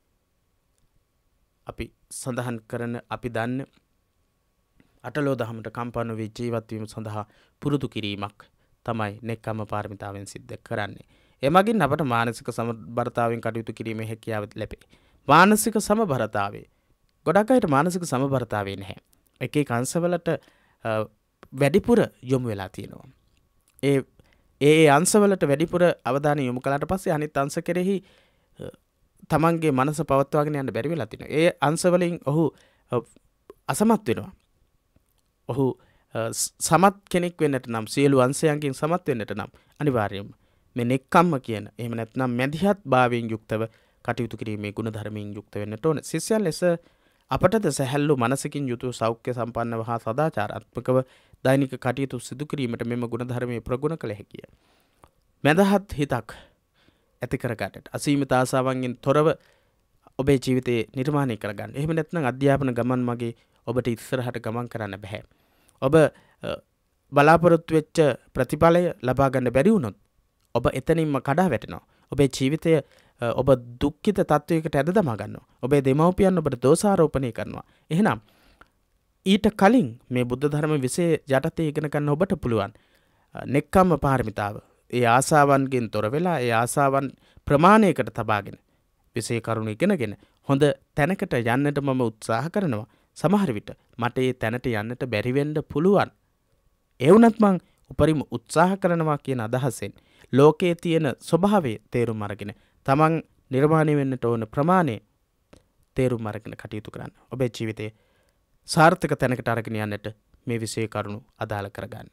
අපි සඳහන් කරන අපි දන්න අටලෝ දහමට කම්පා නොවී ජීවත් වීම සඳහා පුරුදු කිරීමක් තමයි නෙක්ඛම්ම පාරමිතාවෙන් සිද්ධ කරන්නේ. එමගින් අපට මානසික සමබරතාවයෙන් කටයුතු කිරීමේ හැකියාව ලැබේ. මානසික සමබරතාවේ ගොඩක් අයට මානසික සමබරතාවේ නැහැ. එක එක අංශවලට වැඩිපුර යොමු වෙලා තියෙනවා. ඒ අංශවලට වැඩිපුර අවධානය යොමු කළාට පස්සේ අනිත් අංශ කෙරෙහි තමන්ගේ මනස පවත්වාගෙන යන්න බැරි වෙලා තිනවා. ඒ අංශවලින් ඔහු අසමත් වෙනවා. ඔහු සමත් කෙනෙක් වෙන්නට නම් සියලු අංශයන්ගෙන් සමත් වෙන්නට නම් අනිවාර්යයෙන්ම මේ නෙක්ඛම්ම කියන එහෙම නැත්නම් මැදිහත් භාවයෙන් යුක්තව කටයුතු කිරීමේ ගුණ ධර්මයෙන් යුක්ත වෙන්නට ඕන. ශිෂ්‍යයන් ලෙස අපටද සැහැල්ලු මනසකින් යුතු සෞඛ්‍ය සම්පන්නව හා සදාචාරාත්මකව දෛනික කටයුතු සිදු කිරීමට මෙම ගුණ ධර්මයේ ප්‍රගුණ කළ හැකිය. මදහත් හිතක් ඇති කරගන්නට අසීමිත ආසාවන්ගෙන් තොරව ඔබේ ජීවිතේ නිර්මාණය කරගන්න. එහෙම නැත්නම් අධ්‍යාපන ගමන් මගේ ඔබට ඉස්සරහට ගමන් කරන්න බෑ. ඔබ බලාපොරොත්තු වෙච්ච ප්‍රතිඵලය ලබා ගන්න බැරි වුණොත් ඔබ එතනින්ම කඩා වැටෙනවා. ඔබේ ජීවිතය ඔබ දුක්ඛිත තත්වයකට ඇද දමා ගන්නවා. ඔබේ දෙමව්පියන් ඔබට දෝෂාරෝපණය කරනවා. එහෙනම් ඊට කලින් මේ බුද්ධ ධර්ම විෂය යටතේ ඉගෙන ගන්න ඔබට පුළුවන් නෙක්ඛම්ම පාරමිතාව. ඒ ආසාවන්ගෙන් තොර වෙලා ඒ ආසාවන් ප්‍රමාණයකට තබාගෙන විෂය කරුණු ඉගෙනගෙන හොඳ තැනකට යන්නට මම උත්සාහ කරනවා. සමහර විට මට ඒ තැනට යන්නට බැරි වෙන්න පුළුවන්. ඒ වුණත් මං උපරිම උත්සාහ කරනවා කියන අදහසෙන් ලෝකයේ තියෙන ස්වභාවය තේරුම් අරගෙන තමන් නිර්මාණය වෙන්නට ඕන ප්‍රමාණය තේරුම් අරගෙන කටයුතු කරන්න. ඔබේ ජීවිතයේ සාර්ථක තැනකට අරගෙන යන්නට මේ විෂය කරුණු අදාළ කරගන්න.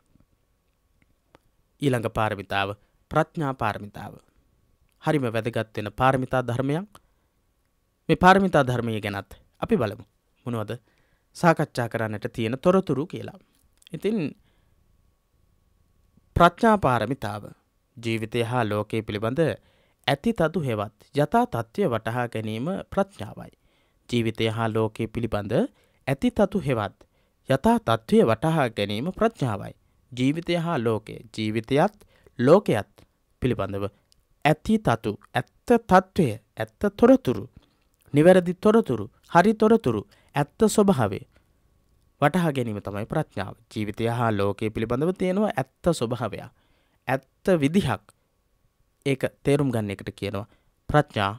ඊළඟ පාරමිතාව ප්‍රඥා පාරමිතාව. හරිම වැදගත් වෙන පාරමිතා ධර්මයක්. මේ පාරමිතා ධර්මය ගැනත් අපි බලමු. මොනවද සාකච්ඡා කරන්නට තියෙන තොරතුරු කියලා. ඉතින් ප්‍රඥා පාරමිතාව ජීවිතය හා ලෝකයේ පිළිබඳ ඇති තතු හෙවත් යථා තත්ත්වය වටහා ගැනීම ප්‍රඥාවයි. ජීවිතය හා ලෝකයේ පිළිබඳ ඇති තතු හෙවත් යථා තත්ත්වය වටහා ගැනීම ප්‍රඥාවයි. ජීවිතය හා ලෝකය ජීවිතයත් ලෝකයත් පිළිබඳව ඇති තතු ඇත්ත තත්ත්වය ඇත්ත තොරතුරු නිවැරදි තොරතුරු හරි තොරතුරු ඇත්ත ස්වභාවය වටහා ගැනීම තමයි ප්‍රඥාව. ජීවිතය හා ලෝකයේ පිළිබඳව තියෙනවා ඇත්ත ස්වභාවය. ඇත්ත විදිහක් ඒක තේරුම් ගන්න එකට කියනවා ප්‍රඥා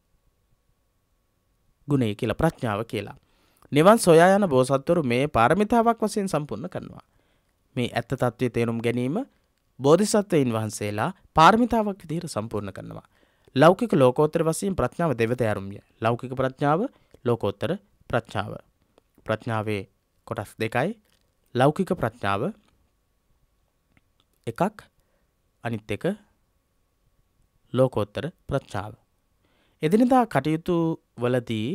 ගුණය කියලා ප්‍රඥාව කියලා. නිවන් සොයා යන බෝසත්වරු මේ පාරමිතාවක් වශයෙන් සම්පූර්ණ කරනවා. මේ ඇත්ත තත්ත්වයේ තේරුම් ගැනීම බෝධිසත්වයින් වහන්සේලා පාරමිතාවක් විදිහට සම්පූර්ණ කරනවා. ලෞකික ලෝකෝත්තර වශයෙන් ප්‍රඥාව දෙවතෑරුම්ය. ලෞකික ප්‍රඥාව ලෝකෝත්තර ප්‍රඥාව. ප්‍රඥාවේ කොටස් දෙකයි. ලෞකික ප්‍රඥාව එකක් අනිත් එක ලෝකෝත්තර ප්‍රඥාව. එදිනෙදා කටයුතු වලදී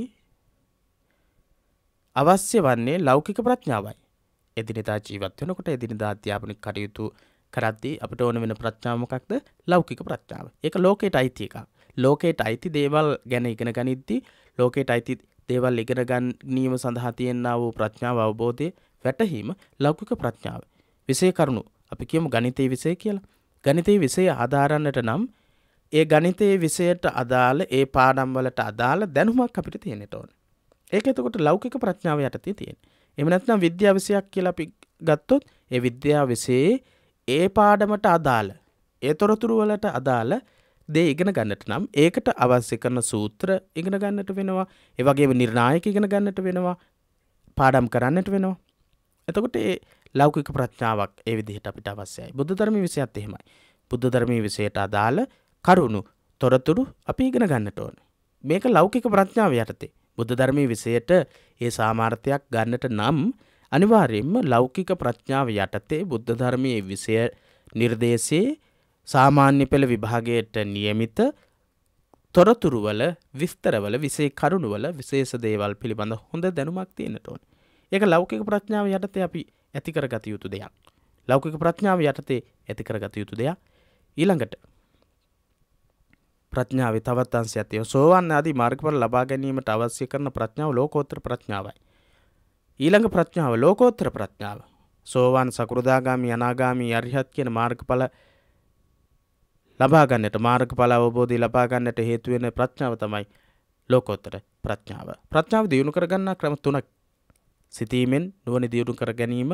අවශ්‍ය වන්නේ ලෞකික ප්‍රඥාවයි. එදිනෙදා ජීවත් වෙනකොට එදිනෙදා අධ්‍යාපනික කටයුතු කරද්දී අපිට ඕන වෙන ප්‍රඥාව මොකක්ද? ලෞකික ප්‍රඥාව. ඒක ලෝකයට අයිති එකක්. ලෝකයට අයිති දේවල් ගැන ඉගෙන ගනිද්දී ලෝකයට අයිති දේවල් ඉගෙන ගැනීම සඳහා තියෙනා වූ ප්‍රඥාව අවබෝධය වැටහීම ලෞකික ප්‍රඥාව. විෂය කරුණු අපි කියමු ගණිතයේ විෂය කියලා. ගණිතයේ විෂය ආධාරන්නට නම් ඒ ගණිතයේ විෂයට අදාළ ඒ පාඩම් වලට අදාළ දැනුමක් අපිට තියෙන්නට ඕන. ඒක එතකොට ලෞකික ප්‍රඥාව යටතේ තියෙන. එහෙම නැත්නම් විද්‍යා විෂයක් කියලා අපි ගත්තොත් ඒ විද්‍යා විෂයේ ඒ පාඩමට අදාළ ඒ තොරතුරු වලට අදාළ දේ ඉගෙන ගන්නට නම් ඒකට අවශ්‍ය කරන සූත්‍ර ඉගෙන ගන්නට වෙනවා. ඒ වගේම නිර්ණායක ඉගෙන ගන්නට වෙනවා. පාඩම් කරන්නට වෙනවා. එතකොට ඒ ලෞකික ප්‍රඥාවක් ඒ විදිහට අපිට අවශ්‍යයි. බුද්ධ ධර්මයේ විෂයත් එහෙමයි. බුද්ධ ධර්මයේ විෂයට අදාළ කරුණු තොරතුරු අපි ඉගෙන ගන්නට ඕනේ. මේක ලෞකික ප්‍රඥාව යටතේ. බුද්ධ ධර්මයේ විෂයට ඒ සාමාර්ථයක් ගන්නට නම් අනිවාර්යයෙන්ම ලෞකික ප්‍රඥාව යටතේ බුද්ධ ධර්මයේ විෂය නිර්දේශයේ සාමාන්‍ය පෙළ විභාගයට නියමිත තොරතුරුවල විස්තරවල විෂය කරුණුවල විශේෂ දේවල් පිළිබඳ හොඳ දැනුමක් තියෙන්නට ඕනේ. ඒක ලෞකික ප්‍රඥාව යටතේ අපි ඇති කරගත යුතු දෙයක්. ලෞකික ප්‍රඥාව යටතේ ඇති කරගත යුතු දෙයක්. ඊළඟට ප්‍රඥාවේ තවත් අංශයක් තියෙනවා. සෝවාන් ආදී මාර්ගඵල ලබා ගැනීමට අවශ්‍ය කරන ප්‍රඥාව ලෝකෝත්තර ප්‍රඥාවයි. ඊළඟ ප්‍රඥාව ලෝකෝත්තර ප්‍රඥාව. සෝවාන් සකෘදාගාමි අනාගාමි අරිහත් කියන මාර්ගඵල ලබා ගන්නට මාර්ගඵල අවබෝධය ලබා ගන්නට හේතු වෙන ප්‍රඥාව තමයි ලෝකෝත්තර ප්‍රඥාව. ප්‍රඥාව දියුණු කර ගන්නා ක්‍රම තුනක්. සිතීමෙන් නුවණ දියුණු කර ගැනීම,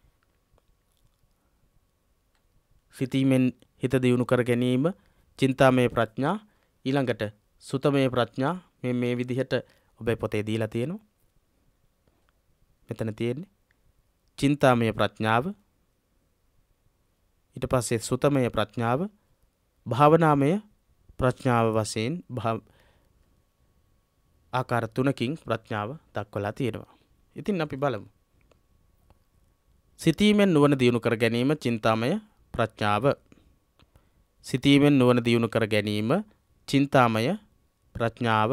සිතීමෙන් හිත දියුණු කර ගැනීම, චින්තාමය ප්‍රඥා, ඊළඟට සුතමය ප්‍රඥා. මේ විදිහට ඔබේ පොතේ දීලා තියෙනවා. මෙතන තියෙන්නේ චින්තාමය ප්‍රඥාව, ඊට පස්සේ සුතමය ප්‍රඥාව, භාවනාමය ප්‍රඥාව වශයෙන් ආකාර තුනකින් ප්‍රඥාව දක්වලා තියෙනවා. ඉතින් අපි බලමු. සිතීමෙන් නුවණ දියුණු කර ගැනීම චින්තාමය ප්‍රඥාව. සිතීමෙන් නුවණ දියුණු කර ගැනීම චින්තාමය ප්‍රඥාව.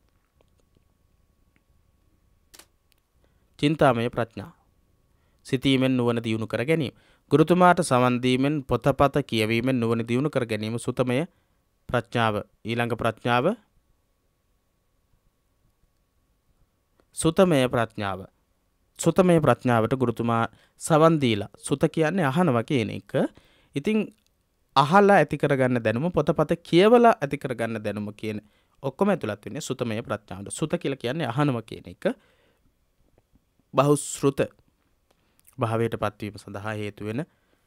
චින්තාමය ප්‍රඥා. සිතීමෙන් නුවණ දියුණු කර ගැනීම. ගුරුතුමාට සවන් දීමෙන් පොතපත කියවීමෙන් නුවණ දියුණු කර ගැනීම සුතමය ප්‍රඥාව. ඊළඟ ප්‍රඥාව සුතමය ප්‍රඥාව. සුතමය ප්‍රඥාවට ගුරුතුමා සවන් දීලා සුත කියන්නේ අහනවා කියන එක. ඉතින් අහලා ඇති කරගන්න දැනුම, පොතපත කියවලා ඇති කරගන්න දැනුම කියන ඔක්කොම ඇතුළත් වෙන්නේ සුතමය ප්‍රඥාවට. සුත කියලා කියන්නේ අහනවා කියන එක. බහුශ්‍රුත භාවයට පත්වීම සඳහා හේතු වෙන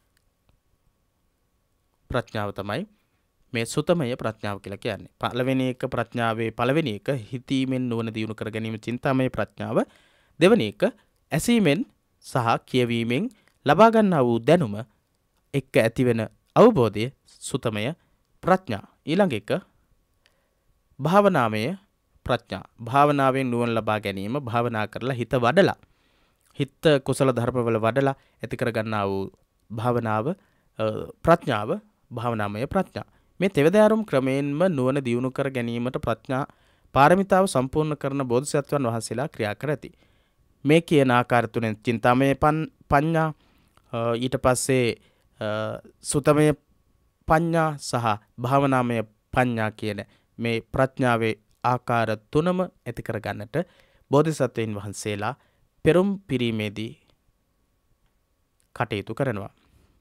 ප්‍රඥාව තමයි මේ සුතමය ප්‍රඥාව කියලා කියන්නේ. පළවෙනි එක ප්‍රඥාවේ පළවෙනි එක හිතීමෙන් නුවණ දියුණු කර ගැනීම චින්තාමය ප්‍රඥාව. දෙවෙනි එක ඇසීමෙන් සහ කියවීමෙන් ලබා ගන්නා වූ දැනුම එක්ක ඇතිවෙන අවබෝධය සුතමය ප්‍රඥා. ඊළඟ එක භාවනාමය ප්‍රඥා. භාවනාවෙන් නුවණ ලබා ගැනීම, භාවනා කරලා හිත වඩලා, හිත කුසල ධර්මවල වඩලා ඇති කර ගන්නා වූ භාවනාව ප්‍රඥාව භාවනාමය ප්‍රඥා. මේ තෙවදාරුම් ක්‍රමයෙන්ම නුවණ දියුණු කර ගැනීමට ප්‍රඥා පාරමිතාව සම්පූර්ණ කරන බෝධිසත්වයන් වහන්සේලා ක්‍රියා කරති. මේ කියන ආකාර තුනෙන් චින්තාමය පඤ්ඤා, ඊට පස්සේ සුතමය පඤ්ඤා සහ භාවනාමය පඤ්ඤා කියන මේ ප්‍රඥාවේ ආකාර තුනම ඇති කර ගන්නට බෝධිසත්වයන් වහන්සේලා පෙරම් පිරීමේදී කටයුතු කරනවා.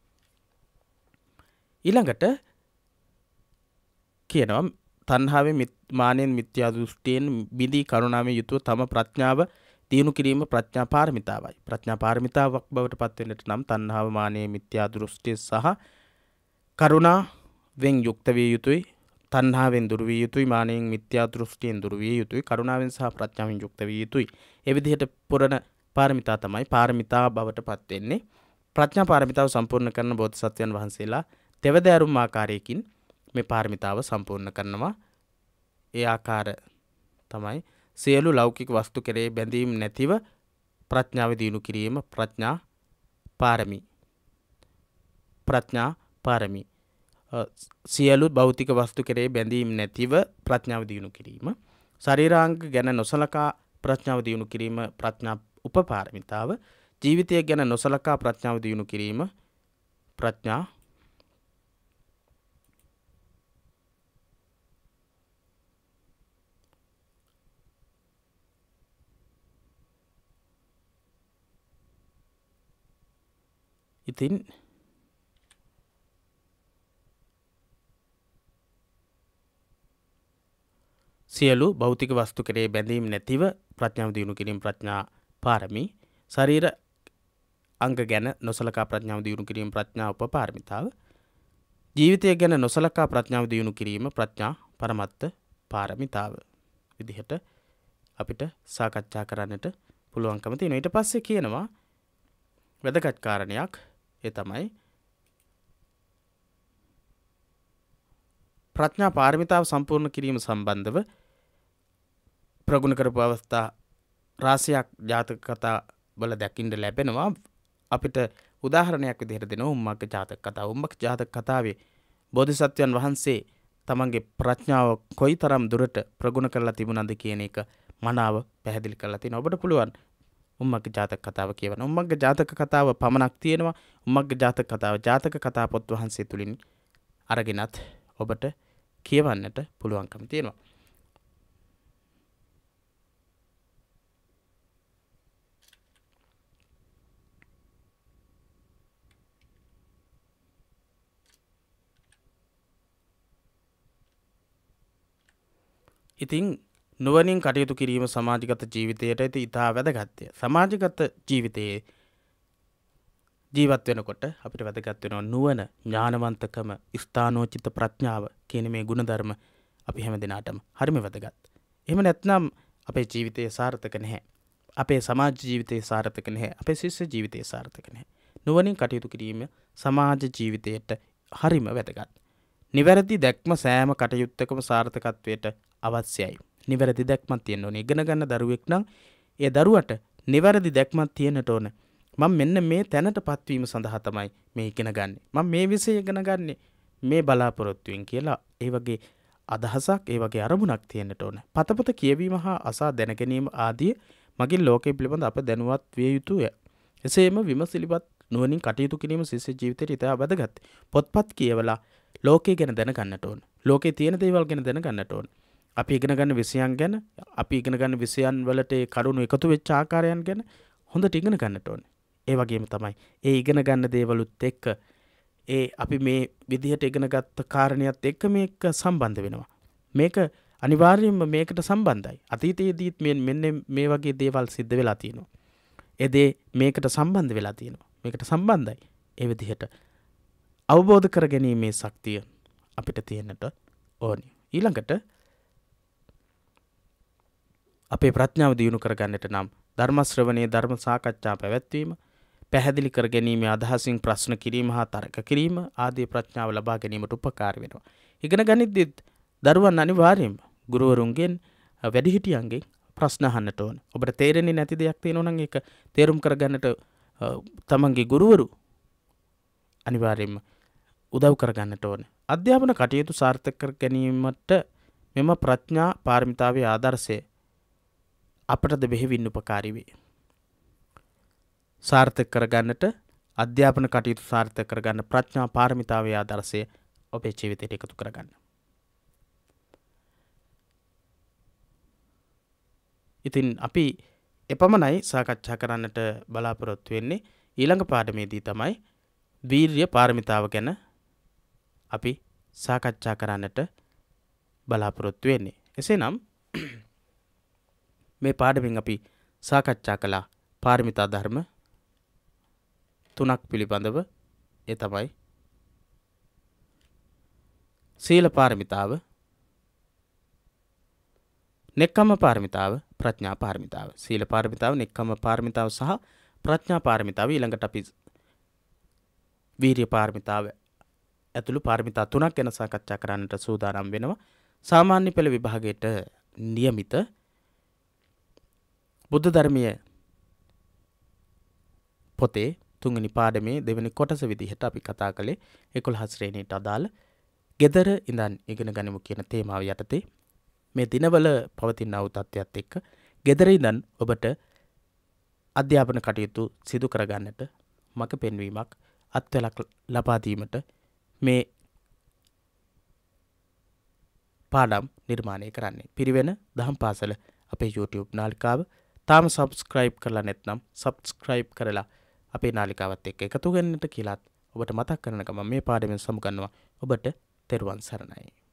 ඊළඟට කියනවා තණ්හාවෙන් මානෙන් මිත්‍යා දෘෂ්ටියෙන් බිඳී කරුණාවෙන් යුතුව තම ප්‍රඥාව දියුණු කිරීම ප්‍රඥා පාරමිතාවයි. ප්‍රඥා පාරමිතාවක් බවට පත් වෙන්නට නම් තණ්හාව, මානෙ, මිත්‍යා දෘෂ්ටිය සහ කරුණාවෙන් යුක්ත විය යුතුයි. තණ්හාවෙන් දුරු විය යුතුයි, මානෙන් මිත්‍යා දෘෂ්ටියෙන් දුරු විය යුතුයි, කරුණාවෙන් සහ ප්‍රඥාවෙන් යුක්ත විය යුතුයි. ඒ විදිහට පුරණ පාරමිතා තමයි පාරමිතා බවට පත් වෙන්නේ. ප්‍රඥා පාරමිතාව සම්පූර්ණ කරන බෝධිසත්වයන් වහන්සේලා තෙවදාරුම් ආකාරයකින් මේ පාරමිතාව සම්පූර්ණ කරනවා. ඒ ආකාර තමයි සියලු ලෞකික වස්තු කෙරේ බැඳීම් නැතිව ප්‍රඥාව දියුණු කිරීම ප්‍රඥා පාරමී. ප්‍රඥා පාරමී. සියලු භෞතික වස්තු කෙරේ බැඳීම් නැතිව ප්‍රඥාව දියුණු කිරීම. ශරීරාංග ගැන නොසලකා ප්‍රඥාව දියුණු කිරීම ප්‍රඥා උපපාරමිතාව. ජීවිතය ගැන නොසලකා ප්‍රඥාව දියුණු කිරීම ප්‍රඥා ඉතින් සියලු භෞතික වස්තු කෙරේ බැඳීම් නැතිව ප්‍රඥාව දියුණු කිරීම ප්‍රඥා පාරමී. ශරීර අංග ගැන නොසලකා ප්‍රඥාව දියුණු කිරීම ප්‍රඥා උපපාරමිතාව. ජීවිතය ගැන නොසලකා ප්‍රඥාව දියුණු කිරීම ප්‍රඥා පරමත්ත පාරමිතාව. විදිහට අපිට සාකච්ඡා කරන්නට පුළුවන්කම තියෙනවා. ඊට පස්සේ කියනවා වැදගත් කාරණයක්. ඒ තමයි ප්‍රඥා පාරමිතාව සම්පූර්ණ කිරීම සම්බන්ධව ප්‍රගුණ කරපු අවස්ථා රාශියක් ජාතක කතා වල දකින්න ලැබෙනවා. අපිට උදාහරණයක් විදිහට දෙනවා උම්මග්ග ජාතක කතාව. උම්මග්ග ජාතක කතාවේ බෝධිසත්වයන් වහන්සේ තමන්ගේ ප්‍රඥාව කොයිතරම් දුරට ප්‍රගුණ කරලා තිබුණාද කියන එක මනාව පැහැදිලි කරලා තිනවා. ඔබට පුළුවන් උම්මග්ග ජාතක කතාව කියවන. උම්මග්ග ජාතක කතාව පමණක් තියෙනවා. උම්මග්ග ජාතක කතාව ජාතක කතා පොත් වහන්සේ තුලින් අරගෙනත් ඔබට කියවන්නට පුළුවන්කම තියෙනවා. ඉතින් නුවණින් කටයුතු කිරීම සමාජගත ජීවිතයට ඉතා වැදගත්ය. සමාජගත ජීවිතයේ ජීවත් වෙනකොට අපිට වැදගත් වෙනවා නුවණ, ඥානවන්තකම, ස්ථානෝචිත ප්‍රඥාව කියන මේ ගුණධර්ම අපි හැම දිනාටම හරිම වැදගත්. එහෙම නැත්නම් අපේ ජීවිතය සාර්ථක නැහැ. අපේ සමාජ ජීවිතය සාර්ථක නැහැ. අපේ ශිෂ්‍ය ජීවිතය සාර්ථක නැහැ. නුවණින් කටයුතු කිරීම සමාජ ජීවිතයට හරිම වැදගත්. නිවැරදි දැක්ම සෑම කටයුත්තකම සාර්ථකත්වයට අවශ්‍යයි. නිවැරදි දැක්මක් තියෙන්න ඕනේ. ඉගෙන ගන්න දරුවෙක් නම් ඒ දරුවට නිවැරදි දැක්මක් තියෙන්නට ඕන. මම මෙන්න මේ තැනටපත් වීම සඳහා තමයි මේ ඉගෙන ගන්නෙ. මම මේ විෂය ඉගෙන ගන්නෙ මේ බලාපොරොත්තුවෙන් කියලා ඒ වගේ අදහසක් ඒ වගේ අරමුණක් තියෙන්නට ඕන. පතපොත කියවීම හා අසා දැන ගැනීම ආදී මගින් ලෝකය පිළිබඳ අප දැනුවත් විය යුතුය. එසේම විමසිලිපත් නුවණින් කටයුතු කිරීම ශිෂ්‍ය ජීවිතයට ඉතා වැදගත්. පොත්පත් කියවලා ලෝකය ගැන දැනගන්නට ඕන. ලෝකේ තියෙන දේවල් ගැන දැනගන්නට ඕන. අපි ඉගෙන ගන්න විෂයන් ගැන, අපි ඉගෙන ගන්න විෂයන් වලට ඒ කරුණු එකතු වෙච්ච ආකාරයන් ගැන හොඳට ඉගෙන ගන්නට ඕන. ඒ වගේම තමයි ඒ ඉගෙන ගන්න දේවලුත් එක්ක ඒ අපි මේ විදිහට ඉගෙනගත්ත කාරණියත් එක්ක මේක සම්බන්ධ වෙනවා. මේක අනිවාර්යයෙන්ම මේකට සම්බන්ධයි. අතීතයේදීත් මෙන්න මේ වගේ දේවල් සිද්ධ වෙලා තියෙනවා. ඒ දේ මේකට සම්බන්ධ වෙලා තියෙනවා. මේකට සම්බන්ධයි. ඒ විදිහට අවබෝධ කරගැනීමේ ශක්තිය අපිට තියෙන්නට ඕනි. ඊළඟට අපේ ප්‍රඥාව දියුණු කරගන්නට නම් ධර්ම ශ්‍රවණයේ ධර්ම සාකච්ඡා පැවැත්වීම, පැහැදිලි කර ගැනීමේ අදහසින් ප්‍රශ්න කිරීම හා තර්ක කිරීම ආදී ප්‍රඥාව ලබා ගැනීමට උපකාර වෙනවා. ඉගෙන ගනිද්දී දරුවන් අනිවාර්යයෙන්ම ගුරුවරුන්ගෙන් වැඩිහිටියන්ගෙන් ප්‍රශ්න අහන්නට ඕන. ඔබට තේරෙන්නේ නැති දෙයක් තියෙනවා නම් ඒක තේරුම් කරගන්නට තමන්ගේ ගුරුවරු අනිවාර්යයෙන්ම උදව් කරගන්නට ඕන. අධ්‍යාපන කටයුතු සාර්ථක කර ගැනීමට මෙම ප්‍රඥා පාරමිතාවේ ආදර්ශය අපටද බෙහෙවින් උපකාරී වේ. සාර්ථක කරගන්නට අධ්‍යාපන කටයුතු සාර්ථක කරගන්න ප්‍රඥා පාරමිතාවේ ආදර්ශය ඔබේ ජීවිතයට එකතු කරගන්න. ඉතින් අපි එපමණයි සාකච්ඡා කරන්නට බලාපොරොත්තු වෙන්නේ. ඊළඟ පාඩමේදී තමයි වීර්ය පාරමිතාව ගැන අපි සාකච්ඡා කරන්නට බලාපොරොත්තු වෙන්නේ. එසේනම් මේ පාඩමින් අපි සාකච්ඡා කළා පාරමිතා ධර්ම 3ක් පිළිබඳව. ඒ තමයි සීල පාරමිතාව, නෙක්ඛම්ම පාරමිතාව, ප්‍රඥා පාරමිතාව. සීල පාරමිතාව, නෙක්ඛම්ම පාරමිතාව සහ ප්‍රඥා පාරමිතාව. ඊළඟට අපි වීර්ය පාරමිතාව ඇතුළු පාරමිතා 3ක් ගැන සාකච්ඡා කරන්නට සූදානම් වෙනවා. සාමාන්‍ය පෙළ විභාගයට નિયમિત බුද්ධ ධර්මයේ පොතේ 3වෙනි පාඩමේ 2වෙනි කොටස විදිහට අපි කතා කළේ 11 ශ්‍රේණියට අදාළ ගෙදර ඉඳන් ඉගෙන ගනිමු කියන තේමාව යටතේ මේ දිනවල පවතින වූ තත්ත්වයක් එක්ක ගෙදර ඉඳන් ඔබට අධ්‍යාපන කටයුතු සිදු කරගන්නට මඟ පෙන්වීමක් අත්වලක් ලබා දීමට මේ පාඩම් නිර්මාණය කරන්නේ. පිරිවෙන දහම් පාසල අපේ YouTube නාලිකාව තාම subscribe කරලා නැත්නම් subscribe කරලා අපේ නාලිකාවත් එක්ක එකතු වෙන්නට කියලාත් ඔබට මතක් කරන ගමන් මේ පාඩමෙන් සමුගන්නවා. ඔබට තෙරුවන් සරණයි.